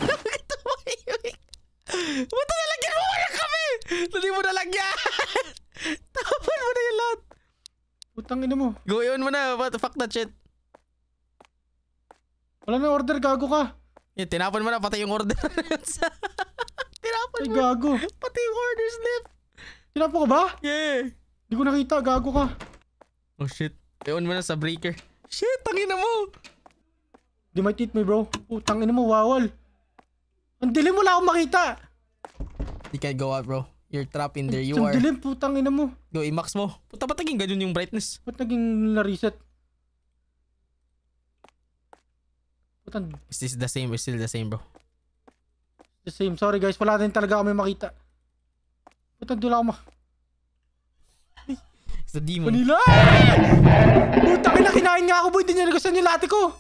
Buto nalagyan mo yung kami! Hindi mo nalagyan! Tapon mo na yung lahat. Putang ina mo. Gawin mo na, fuck that shit. Wala na order, gago ka. Tinapon mo na, pati yung order. Tinapon Ay, mo. gago. Pati yung order slip. Tinapo ka ba? Yeah. Di ko nakita, gago ka. Oh shit. Iwan mo na sa breaker. Shit, tangina mo. Di might eat me, bro. Putang ina mo, wawal. Ang dilim, wala akong makita. You can't go out, bro. You're trapped in there. You Ang are. dilim, putang ina mo. Go, i-max mo. Puta, ba't naging ganun yung brightness? Ba't naging na-reset? Putang, Is this the same? It's still the same, bro. the same. Sorry guys, wala din talaga kami makita. Putang, doon ako It's the demon. Manila! Putang ina, kinain nga ako, boy. Hindi niya nagustuhan yung latte ko.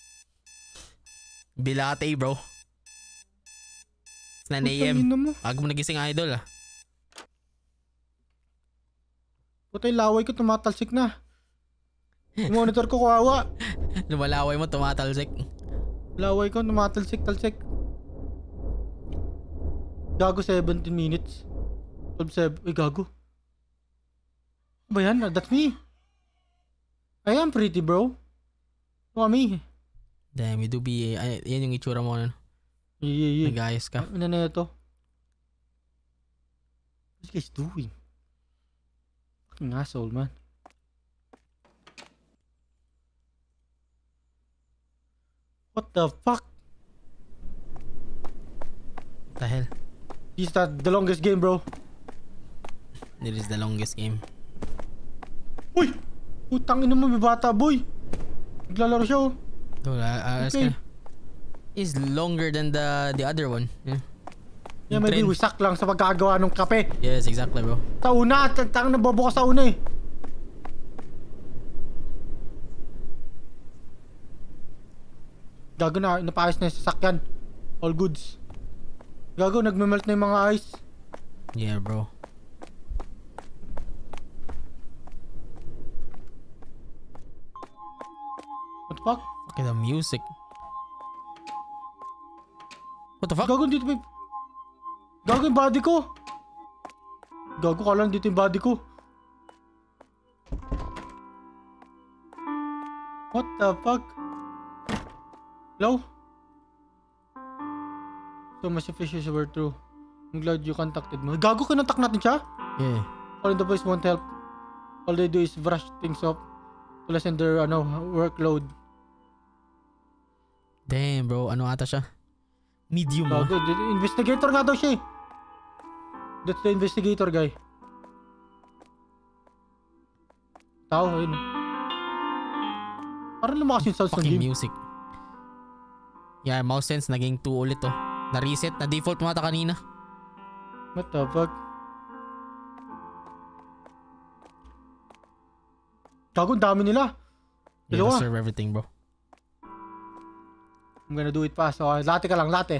Bilate, bro. It's 9 Putang AM. ina mo. Aga mo nagising, idol, ah. Putay, laway ko, tumatalsik na. Yung monitor ko, kawawa. Lumalaway mo, tumatalsik. Laway ko, tumatalsik-talsik. Gago, 17 minutes. 12-7. Uy, gago. Ano ba yan? That's me. I am pretty, bro. Look at me. Damn, you do be, yan yung itsura mo. Yeah. Nag-ayos ka. Ano na ito? What this guy's doing? Fucking asshole, man. What the fuck? What the hell? This is the longest game, bro. This is the longest game. Uy! Putang ina mo, may bata, boy. Naglalaro siya, oh. Okay. Is longer than the other one. Yeah, maybe wisak lang sa pagkagawa ng kape. Yes, exactly, bro. Sa una, tang nabobokas sa una eh. Gago na, napaayos na yung sasakyan. All goods. Gago, nagmemelt na yung mga ice. Yeah, bro. What the fuck? Look at the music. What the fuck? Gago, dito may... Gago yung body ko. Gago ka lang, dito yung body ko. What the fuck? Hello? So much fishes were true. I'm glad you contacted me. Gago, kinontak natin siya? Yeah. All the boys won't help. All they do is brush things off to lessen their workload. Damn, bro. Ano ata siya? Medium, ah. Gago, investigator nga daw siya eh. That's the investigator guy. Tao, ayun. Parang lumakas yung sounds ng Fucking game. music. Yeah, mouse sense naging 2 ulit, oh. Na-reset, na-default mo ata kanina. What the fuck? Gago, dami nila. You Dalawa. gotta serve everything, bro. I'm gonna do it fast. Okay, latte ka lang, latte.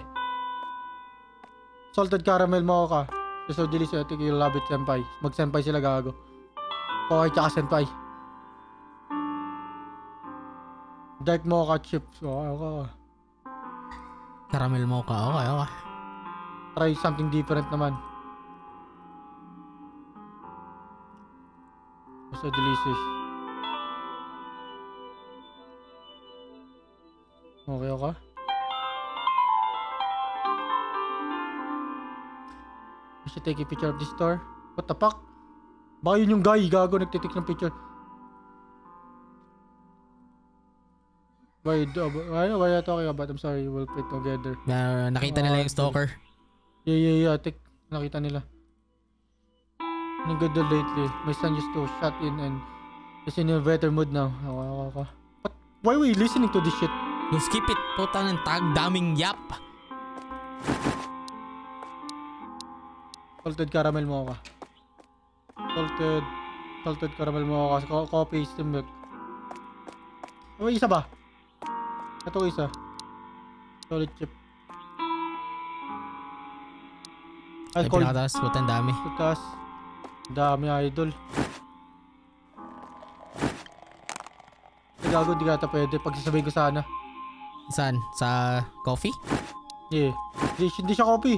Salted caramel mocha. So delicious. I think you'll love it, senpai. Mag-senpai sila, gago. Okay, tsaka senpai. Dark mocha chips. Okay. Caramel mocha. Okay. Try something different naman. So delicious. Okay. I should take a picture of this store. What the fuck? Baka yun yung guy, gago, nagtitik ng picture. Why are you talking about? I'm sorry, we'll play together. Nakita nila yung stalker. Yeah. Nakita nila. Ang ganda lately. My son used to shut in and is in a better mood now. Okay. But why are we listening to this shit? You skip it. Puta ng tag. Daming yap. Salted caramel mocha. Salted caramel mocha. Coffee, steamed milk. May isa ba? Ito isa. Solid chip. Ay, pinakataas. Puta, ang dami. Taas. Dami, idol. Gago, di kata pwede. Pagsasabihin ko sana. Saan? Sa coffee? Yeah. Hindi siya coffee.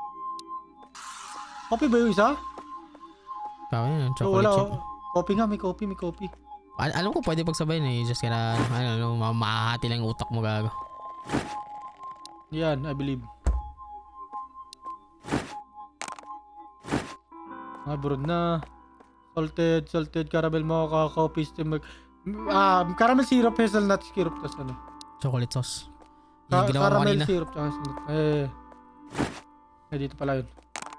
Coffee ba yung isa? Kaya yun, chocolate chip. Coffee nga, may coffee. Alam ko pwede pagsabayin eh. Just kaya, mahahati lang yung utak mo, gago. Yan, I believe. Brood na. Salted caramel mocha, coffee, steamed milk. Caramel syrup, hazelnut syrup, tas ano? Chocolate sauce. Yung ginawa mo Caramel kanina. syrup, tsaka hazelnut. Dito pala yun.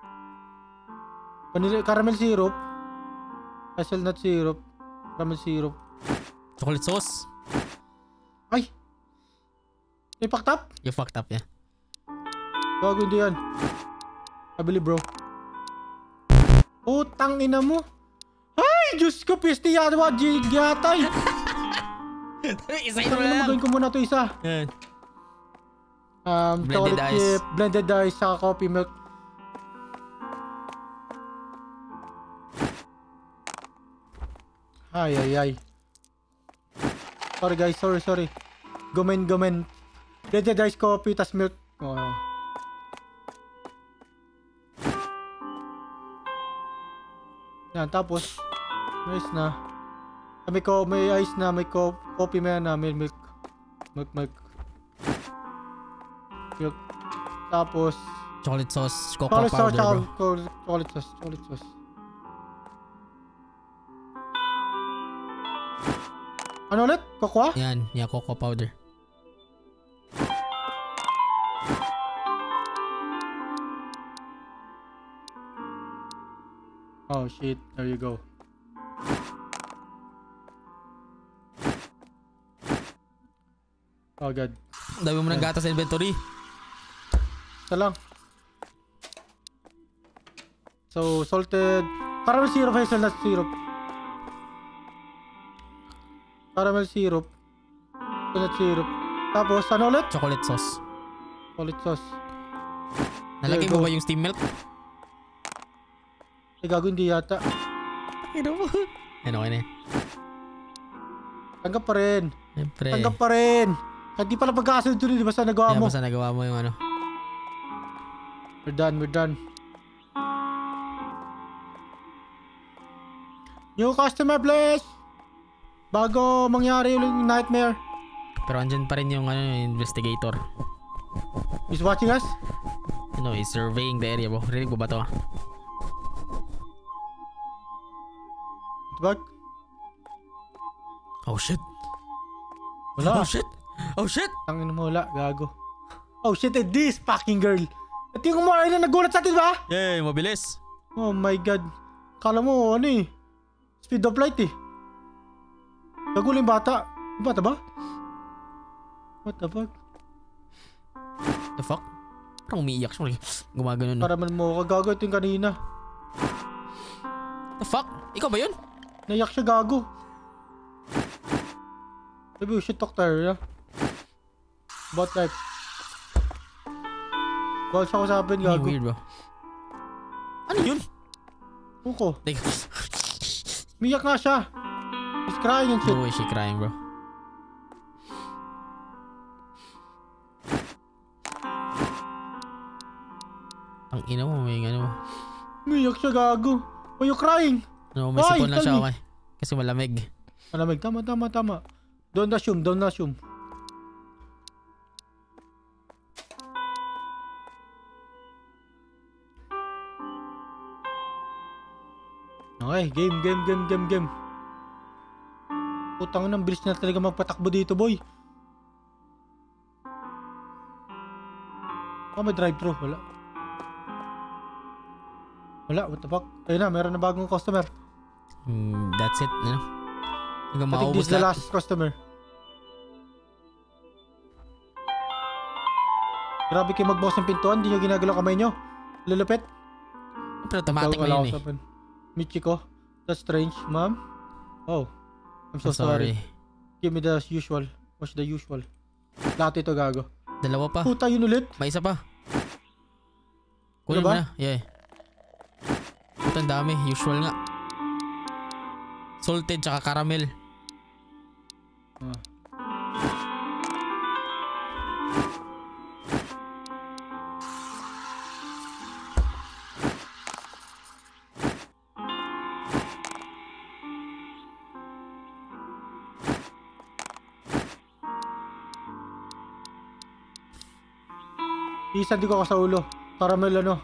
Caramel syrup, hazelnut syrup, caramel syrup. Chocolate sauce. Ay! May fucked up? You fucked up, yeah. Bago hindi yan. I believe, bro. Utang ina mo. Ay! Diyos ko, piste yata. Yatay. Isa-isa mo na lang. Magawin ko muna ito isa. Yan. Chocolate chip, blended ice, saka coffee milk. Ay. Sorry guys, sorry. Gomen. Blended ice, coffee, tas milk. Oh. Yan, tapos nice na. May ice na, may coffee na, milk. Milk. Tapos Chocolate sauce, cocoa powder, bro. Chocolate sauce. Ano ulit? Cocoa? Yan, cocoa powder. Oh shit, there you go. Oh god. Dami mo ng gatas sa inventory. Isa lang. So, salted caramel syrup, hazelnut syrup. Caramel syrup. Hazelnut syrup. Tapos, ano ulit? Chocolate sauce. Chocolate sauce. Nalagay mo ba yung steam milk? Ay, gago, hindi yata. Ano mo? Ano ka na eh? Tanggap pa rin. Siyempre. Tanggap pa rin. Kahit di pala pagkakasunod dun, di basta nagawa mo. Basta nagawa mo yung ano. We're done. New customer, please! Bago mangyari yung nightmare. Pero andyan pa rin yung ano, investigator. He's watching us? Ano, he's surveying the area, bro. Rinig mo ba to? Bag? Oh shit! Wala. Oh shit! Tangin mo, wala. Gago. Oh shit, this fucking girl. Ito yung umaray na nagulat sa atin, ba? Yay, mabilis. Oh my god. Kala mo, ano eh. Speed of light eh. Gagulo yung bata. Yung bata ba? What the fuck? The fuck? Parang umiiyak siya. Gumagano no. Para man mo, kagago ito yung kanina. The fuck? Ikaw ba yun? Naiyak siya, gago. Maybe we should talk to her, yeah? About life. Bawal siya kusapin, gago. Weird, bro. Ano yun? Uko. Like, Miyak nga siya. He's crying and shit. no way she crying, bro. Ang ina mo, may ano mo. Miyak siya, gago. Why you crying? No, may sipon lang siya, okay? Kasi malamig. Malamig. Tama. Don't assume. Okay, game. Putang ina, bilis na talaga magpatakbo dito, boy. Oh, may drive-thru. Wala, what the fuck? Ayun na, meron na bagong customer. That's it, ano? Hanggang I think maubos this is the lahat. last customer. Grabe kayo magbukas ng pintuan, hindi nyo ginagalaw kamay nyo. Lulupit. Pero automatic na yun eh. Michiko, that's strange, ma'am. Oh, I'm so sorry. Give me the usual. What's the usual? Lahat ito, gago. Dalawa pa. Puta, yun ulit. May isa pa. Kunin Ano mo ba? na. Yeah. Ito ang dami. Usual nga. Salted tsaka caramel. Isa di ko sa ulo. Caramel ano.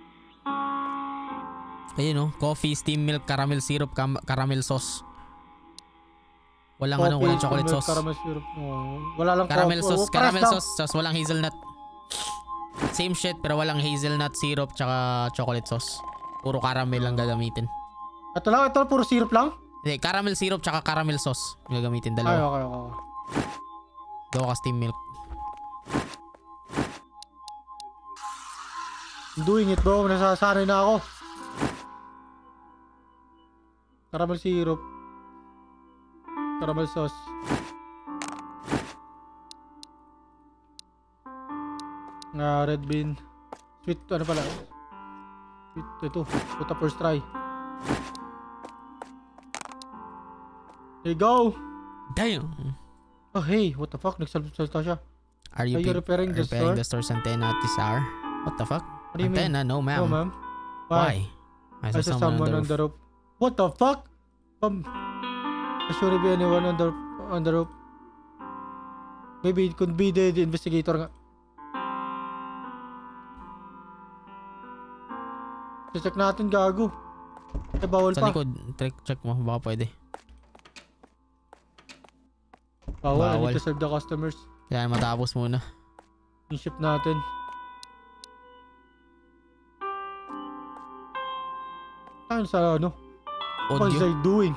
Ayun oh. Coffee, steam milk, caramel syrup, caramel sauce. Walang Coffee, walang chocolate milk, sauce. Caramel syrup. Oh, wala lang Caramel coffee. sauce, caramel sauce, sauce, walang hazelnut. Same shit pero walang hazelnut syrup tsaka chocolate sauce. Puro caramel lang gagamitin. Ito lang, puro syrup lang? Hindi, caramel syrup tsaka caramel sauce yung gagamitin. Ay, Dalawa. okay. Gawa ka steam milk. I'm doing it, bro. Nasasanay na ako. Caramel syrup. Caramel sauce. Red bean. Sweet, ano pala? Sweet, ito. Puta, first try. There you go. Damn. Oh, hey. What the fuck? Nagsalita siya. Are you repairing the store's antenna at this hour? What the fuck? What do you Antenna? No, ma'am. No, ma'am. Why? I I saw someone on the roof. What the fuck? There shouldn't be anyone on the roof. Maybe it could be the investigator nga. Check natin, gago. Bawal Sa pa. likod, check mo, baka pwede. Bawal. I need to serve the customers. Yan, matapos muna. Yung ship natin. Ano sa ano? What is Audio. they doing?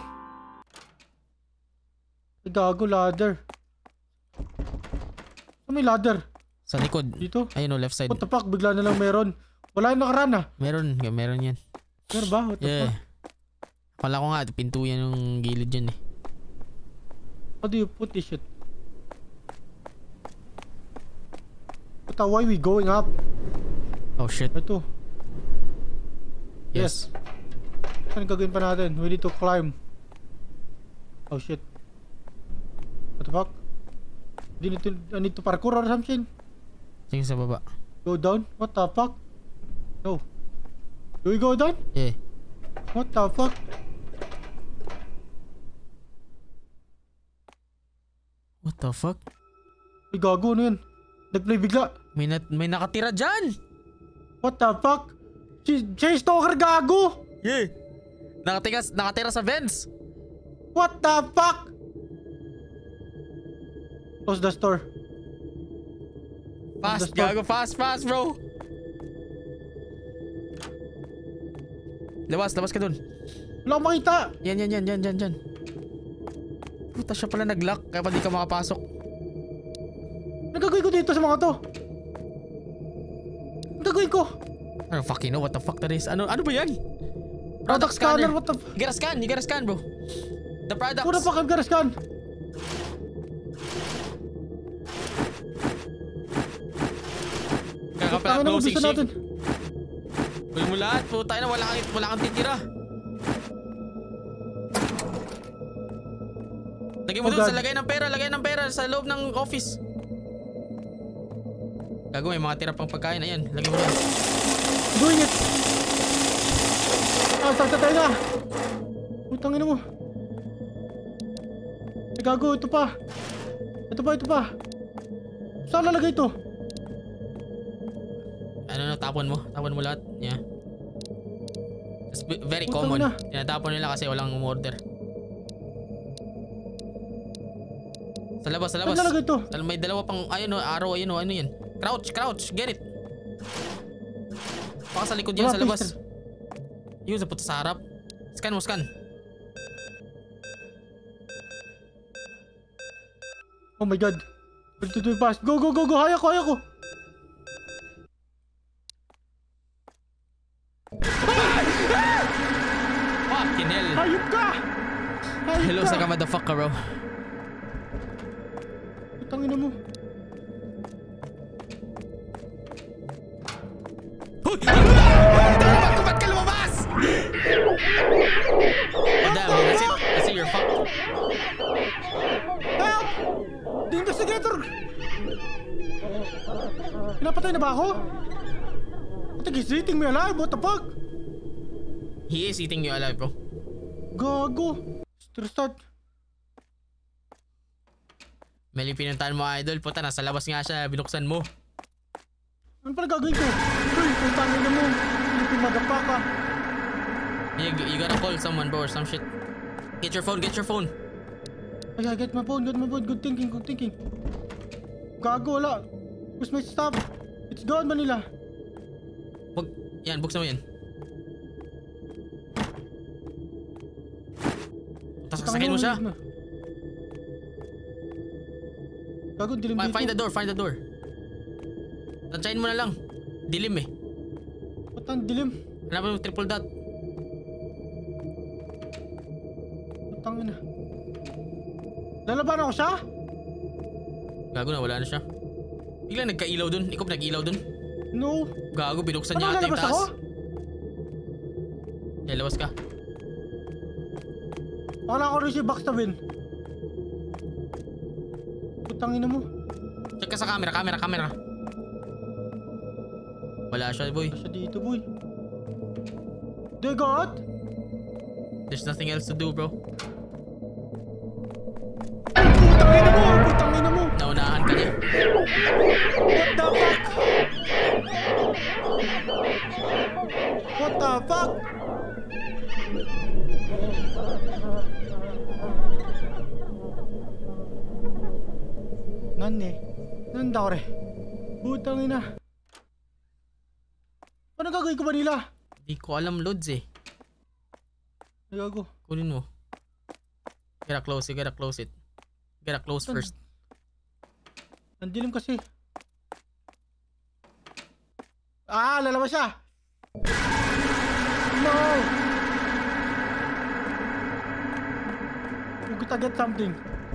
Ay, gago, ladder. Ano may ladder? Sa likod. Dito? Ayun o, left side. What the fuck? Bigla na lang meron. Wala yung nakaraan ah. Meron yan. Meron ba? What the fuck? Akala ko nga, pinto yan yung gilid dyan eh. How do you put this shit? Puta, why we going up? Oh shit. Ito. Yes. Ano gagawin pa natin? We need to climb. Oh shit. What the fuck? I need to parkour or something. Sige sa baba. Go down? What the fuck? No. Do we go down? Yeah. What the fuck? What the fuck? Ay, gago na yun. Nag-play bigla. May nakatira dyan! What the fuck? Siya yung stalker, gago! Yeah. Nakatira sa vents. What the fuck? Close the store. Fast, gago. Fast, bro. Labas ka dun. Wala akong makita. Yan. Puta, siya pala nag-lock kaya pa di ka makapasok. Nagagawin ko dito sa mga to. Nagagawin ko. I don't fucking know what the fuck that is. Ano ba yan? Product scanner, what the fuck? You gotta scan, bro. The products. Who the fuck I'm gonna scan? Kakapala Tangin na, closing gusto natin. shift. Uy mo lahat, puta na, wala kang titira. Lagay mo Oh, dun God. sa lagay ng pera sa loob ng office. Gago, may mga tira pang pagkain. Ayan, lagay mo dun. Doing it. Ah, sakta tayo na. Putang ina mo. Ay, gago, ito pa. Ito pa. Saan lalagay ito? Ano, tapon mo lahat. Yeah. It's very Putang common. ina. Tinatapon nila kasi walang umorder. Sa labas. Saan lalagay ito? May dalawa pang, ayun o, arrow, ayun o, ano yan. Crouch, get it. Baka sa likod yan, Wala, sa labas. pistol. Yun, sa puta sa harap. Scan mo. Oh my god. Ito fast. Go. Haya ko. Fucking hell. Hayop ka! Hello sa ka, motherfucker, bro. Putang ina mo. Ba't ka lumabas? Oh damn, that's it, you're fucked. Help! The investigator! Pinapatay na ba ako? I think he's eating me alive. What the fuck? He is eating you alive, bro. Gago. Start. Mali pinuntahan mo, idol. Puta, nasa labas nga siya. Binuksan mo. Ano pala gagawin ko? Uy, putang ina mo. Hindi madapaka. You gotta call someone, bro, or some shit. Get your phone. Ay, get my phone. Good thinking. Gago, wala. Where's my stuff? It's gone, Manila. Yan, buksan mo yan. Tapos kasakin mo siya. Gago, dilim dito. Find the door. Tansyahin mo na lang. Dilim eh. Putang dilim. Hanapin mo triple dot. Putang ina. Lalaban ako siya? Gago na, wala na siya. Biglang nagka-ilaw dun. Ikaw nag-ilaw dun. No. Gago, binuksan Ano, niya ata yung lalabas taas. ako? Labas ka. Wala ko rin siya backstabin. Putang ina mo. Check ka sa camera. Wala siya, boy. Siya dito, boy. They got? There's nothing else to do, bro. Nan eh. Nanda ko rin. Putang ina. Ano gagawin ko ba nila? Di ko alam, Lods eh. Gago. Kunin mo. Gotta close it, gotta close it. Gotta close first. Nandilim kasi. Lalabas siya. No! We gotta get something.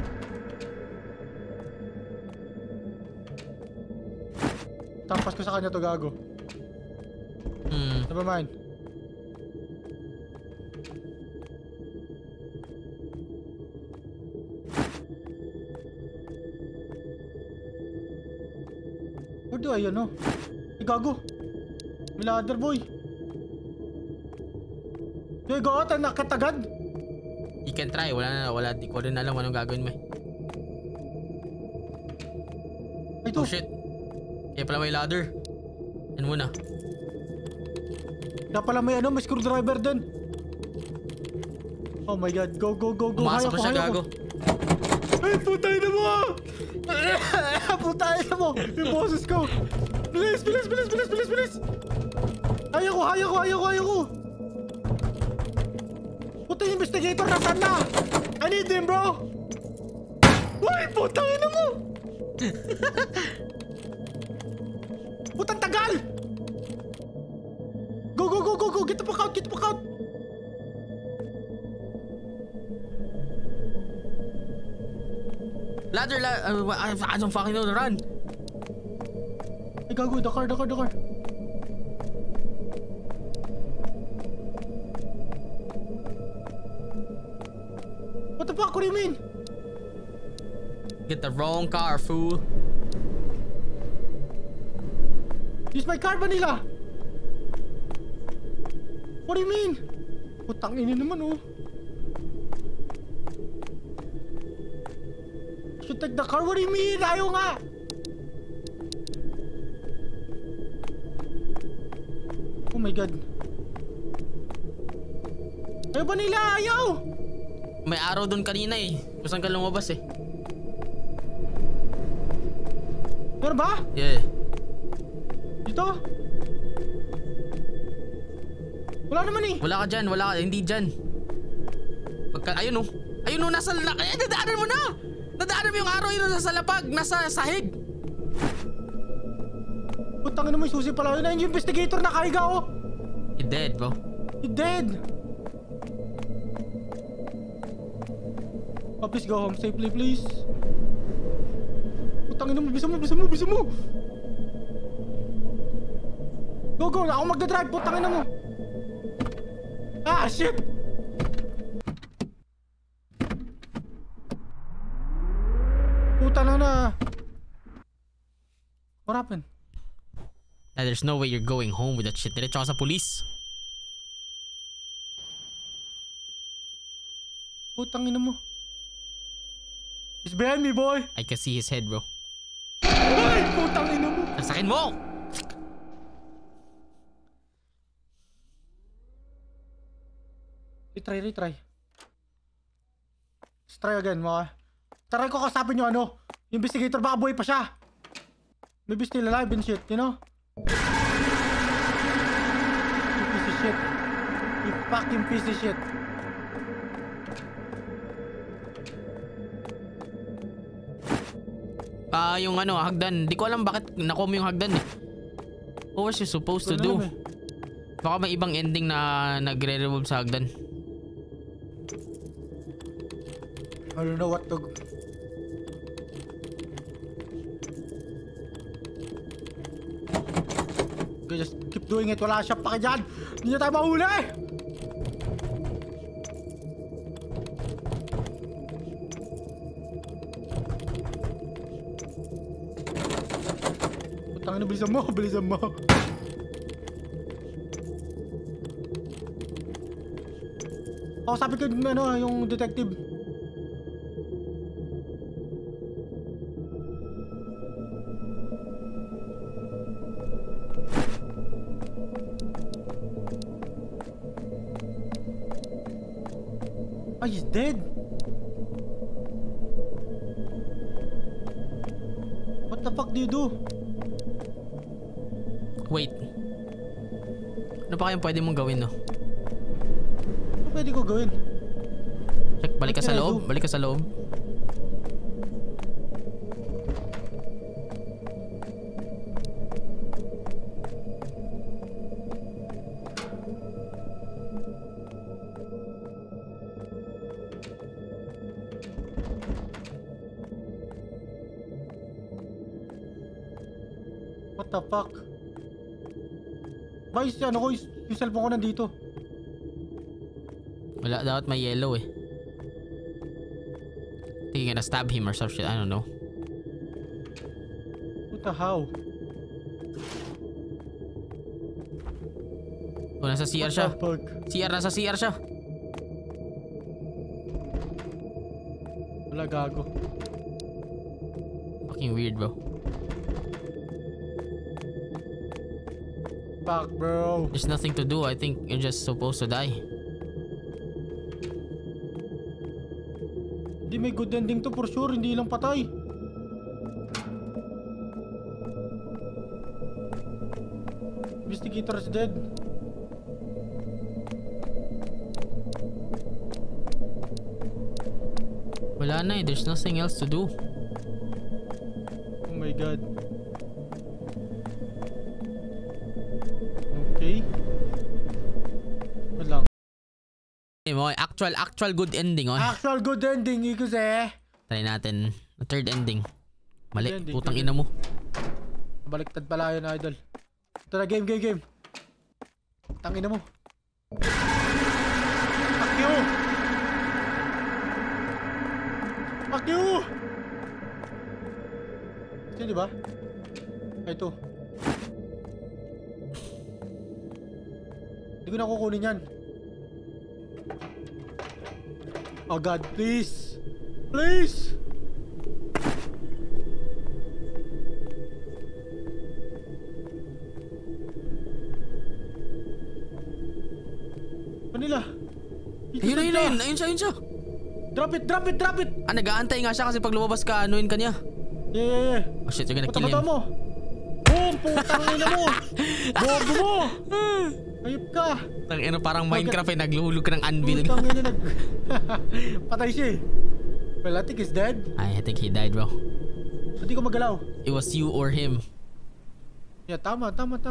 Tampas ko sa kanya to, gago. Never mind. Where do I, ano? Gago. May ladder, boy. Hey, go out, nakatagad. You can try, wala, di ko rin alam anong gagawin mo eh. Ay, to. Oh shit. Kaya pala may ladder. Yan muna. Kaya pala may may screwdriver din. Oh my god, go. Pumasok ko siya, gago. Ay, putay na mo! Putay na mo! Yung boses ko! Bilis! Ayoko! Putay, investigator, nasaan na? I need him, bro! Uy, putay na mo! Putang tagal! Go! Get the fuck out! Ladder, I don't fucking know the run. Ay, gago, the car. What the fuck? What do you mean? Get the wrong car, fool. Use my car, Vanilla. What do you mean? Putang ina naman, oh. Should take the car? What do you mean? Ayaw nga! Oh my god. Ayaw ba nila? Ayaw! May araw dun kanina eh. Kung saan ka lumabas eh. Pero ba? Yeah. Dito? Wala naman eh. Wala ka dyan, hindi dyan. Ayun oh. Nasa nadaanan mo na! Nadaanan mo yung araw yun nasa lapag, nasa sahig. Putang ina mo, yung susi pala yun. Yung investigator na kaiga, oh. He dead, bro. He dead. Oh, please go home safely, please. Putang ina mo, bisa mo. Go, ako magdadrive, putang ina mo. Ah, shit. Puta na. What happened? There's no way you're going home with that shit. Diretso ka sa police. Putang ina mo. He's behind me, boy. I can see his head, bro. Ay, putang ina mo. Nasakin mo! Retry. Let's try again, mga. Try ko kasapin yung yung investigator, baka buhay pa siya. Maybe still alive and shit, you know? You piece of shit. You fucking piece of shit. Yung hagdan. Di ko alam bakit nakom yung hagdan eh. What was you supposed to do? Baka may ibang ending na nagre-revolve sa hagdan. I don't know what to... Okay, just keep doing it. Wala siya pa dyan. Hindi niya tayo mahuli. Putang ina, bilisan mo. Ako sabi ko yung detective. He's dead. What the fuck do you do? Wait. Ano pa kayang pwede mong gawin, no? Ano pwede ko gawin? Check, balik ka sa loob. Balik ka sa loob. What the fuck? Bakit ano ko, yung cellphone ko nandito? Wala, dapat may yellow eh. I think you're gonna stab him or some shit, I don't know. What the how? Oh, nasa CR siya. CR, nasa CR siya. Wala, gago. Fucking weird, bro. Fuck, bro. There's nothing to do. I think you're just supposed to die. Hindi, may good ending to for sure. Hindi lang patay. Investigator is dead. Wala na eh. There's nothing else to do. Oh my god. Okay. Wala lang. Actual good ending, oh. Actual good ending, iko eh. Try natin. The third ending. Mali, Ending, putang good ina mo. Baliktad pala yun, idol. Ito na, game. Tangina mo. Fuck you! Fuck you! Ito yun, diba? Ay, ito. Hindi ko na kukunin yan. Oh god, please! Please! Manila! Ayun siya. Drop it! Ah, nag-aantay nga siya kasi pag lumabas ka, anuin ka niya. Yeah. Oh shit, you're gonna kill Puta him. mo! Boom! Putang ina mo! Bobo mo! Ayop ka! Tangina, parang Minecraft eh, naglulog ka ng anvil. Putang ina patay siya eh. Well, I think he's dead. I think he died, bro. Hindi ko magalaw. It was you or him. Yeah, tama.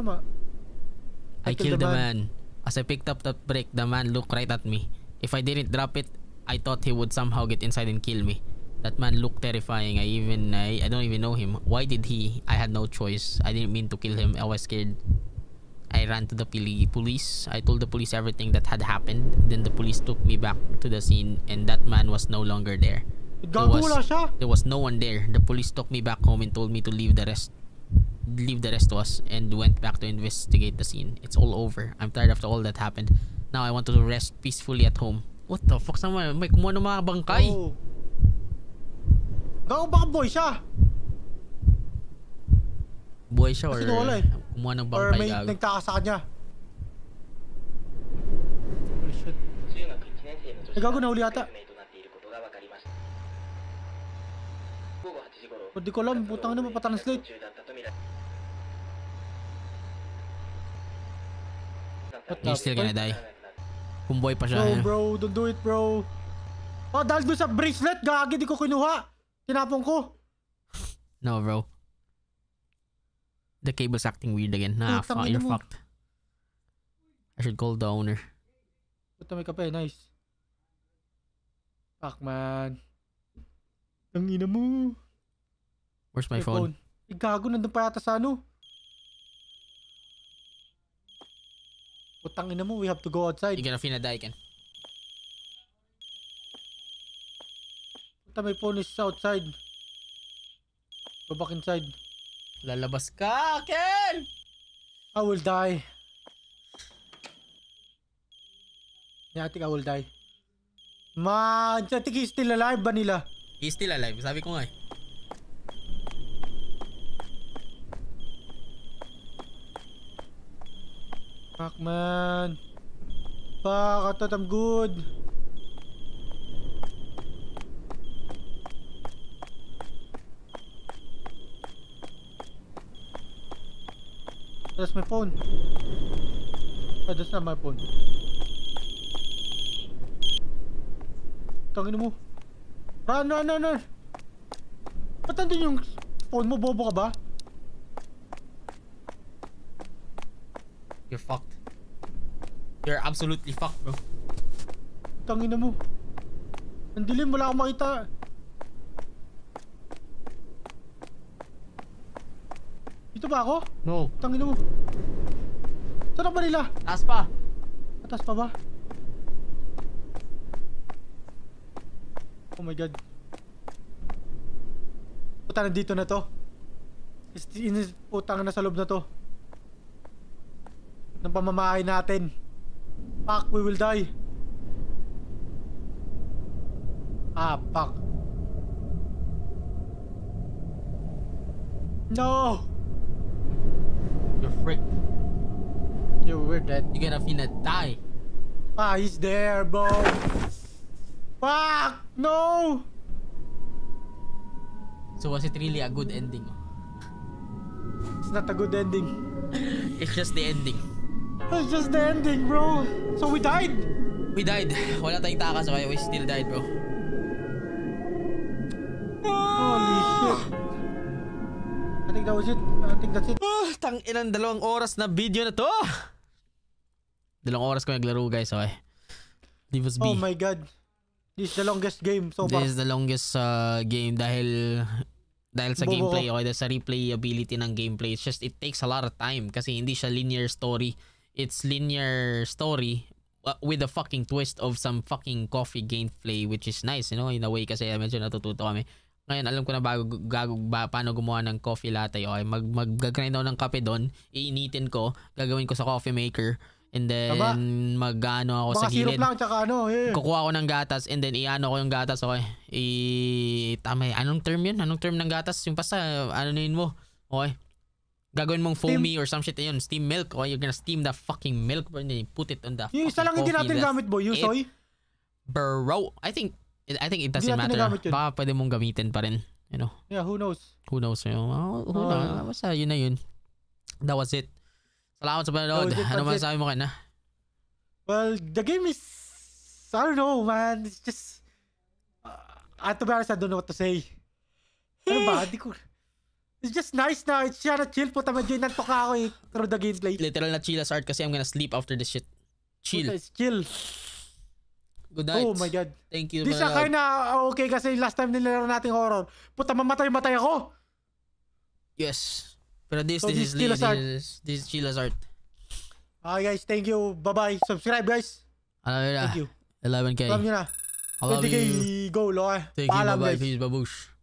I killed the man. As I picked up that brick, the man looked right at me. If I didn't drop it, I thought he would somehow get inside and kill me. That man looked terrifying. I don't even know him. Why did he? I had no choice. I didn't mean to kill him. I was scared. I ran to the police. I told the police everything that had happened. Then the police took me back to the scene and that man was no longer there. There was no one there. The police took me back home and told me to leave the rest to us and went back to investigate the scene. It's all over. I'm tired after all that happened. Now I want to rest peacefully at home. What the fuck naman? May kumuha ng mga bangkay. Oh. Gago baka boy siya. Boy siya or kumuha ng or bangkay, may gago. nagtaka sa kanya. Holy shit. Gago na huli ata. Hindi ko alam, putang na mapatranslate. You're still gonna die. Kung boy pa siya. No bro, don't do it bro. Oh, dahil doon sa bracelet, gagi, di ko kinuha. Tinapon ko. No bro. The cable's acting weird again. Nah, you're fucked. I should call the owner. Puta, may kape, nice. Fuck man. Tangina mo. Where's my phone? Gago, nandun pa yata sa ano. Putang ina mo, we have to go outside. You're gonna finna die, Ken. Puta, may phone is outside. Go back inside. Lalabas ka, Ken! I will die. Yeah, I think I will die. Man, I think he's still alive ba nila? He's still alive, sabi ko nga eh. Fuck man. Fuck, I thought I'm good. That's my phone. Oh, that's not my phone. Tangin mo. Run. Ba't nandun yung phone mo? Bobo ka ba? You're fucked. You're absolutely fucked, bro. Tangin mo. Ang dilim, wala akong makita. Dito ba ako? No. Tangin mo. Saan ba nila? Taas pa. Atas pa ba? Oh my god. Puta, nandito na to. Putang na sa loob na to. Ng pamamahay natin. Fuck, we will die. Ah, fuck. No! You're fricked. We're dead. You're gonna finna die. Ah, he's there, bro. Fuck! No! So was it really a good ending? It's not a good ending. It's just the ending. It's just the ending, bro. So we died. We died. Wala tayong takas, okay? We still died, bro. Holy shit. I think that was it. I think that's it. Tang-inang 2 oras na video na to. 2 oras ko naglaro, guys, okay? Leave us be. Oh my god. This is the longest game so far. This is the longest game dahil sa gameplay, okay? Dahil sa replayability ng gameplay. It's just, it takes a lot of time kasi hindi siya linear story. It's linear story with a fucking twist of some fucking coffee gameplay, which is nice, you know, in a way, kasi medyo natututo kami. Ngayon, alam ko na paano gumawa ng coffee latte. Okay, mag-grind ako ng kape doon, iinitin ko, gagawin ko sa coffee maker, and then mag-ano ako sa gilid. Mga syrup lang, tsaka ano, kukuha ko ng gatas, and then i-ano ko yung gatas, okay? Tama, anong term yun? Anong term ng gatas? Yung basta, ano yun mo, okay? Gagawin mong foamy or some shit yun, steam milk, okay? You're gonna steam the fucking milk, and then put it on the yung isa lang hindi natin gamit, boy, yung soy. Bro, I think it doesn't matter. Baka pwede mong gamitin pa rin, you know. Yeah, who knows? Who knows, you know. Basta yun na yun. That was it. Salamat sa panonood. Ano man sabi mo kaya na? Well, the game is, I don't know, man. It's just, to be honest, I don't know what to say. Ano ba? It's just nice na. It's siya na chill. Puta, medyo inantok ako through the gameplay. Literal na chill as art kasi I'm gonna sleep after this shit. Chill. Puta, it's chill. Good night. Oh my god. Thank you. This siya na okay kasi last time nilaro natin horror. Puta, mamatay ako. Yes. Pero this is chill as art. Okay guys, thank you. Bye-bye. Subscribe guys. Thank you. 11K. Alam nyo na. 20K goal, okay? Thank you. Bye-bye. Peace. Babush.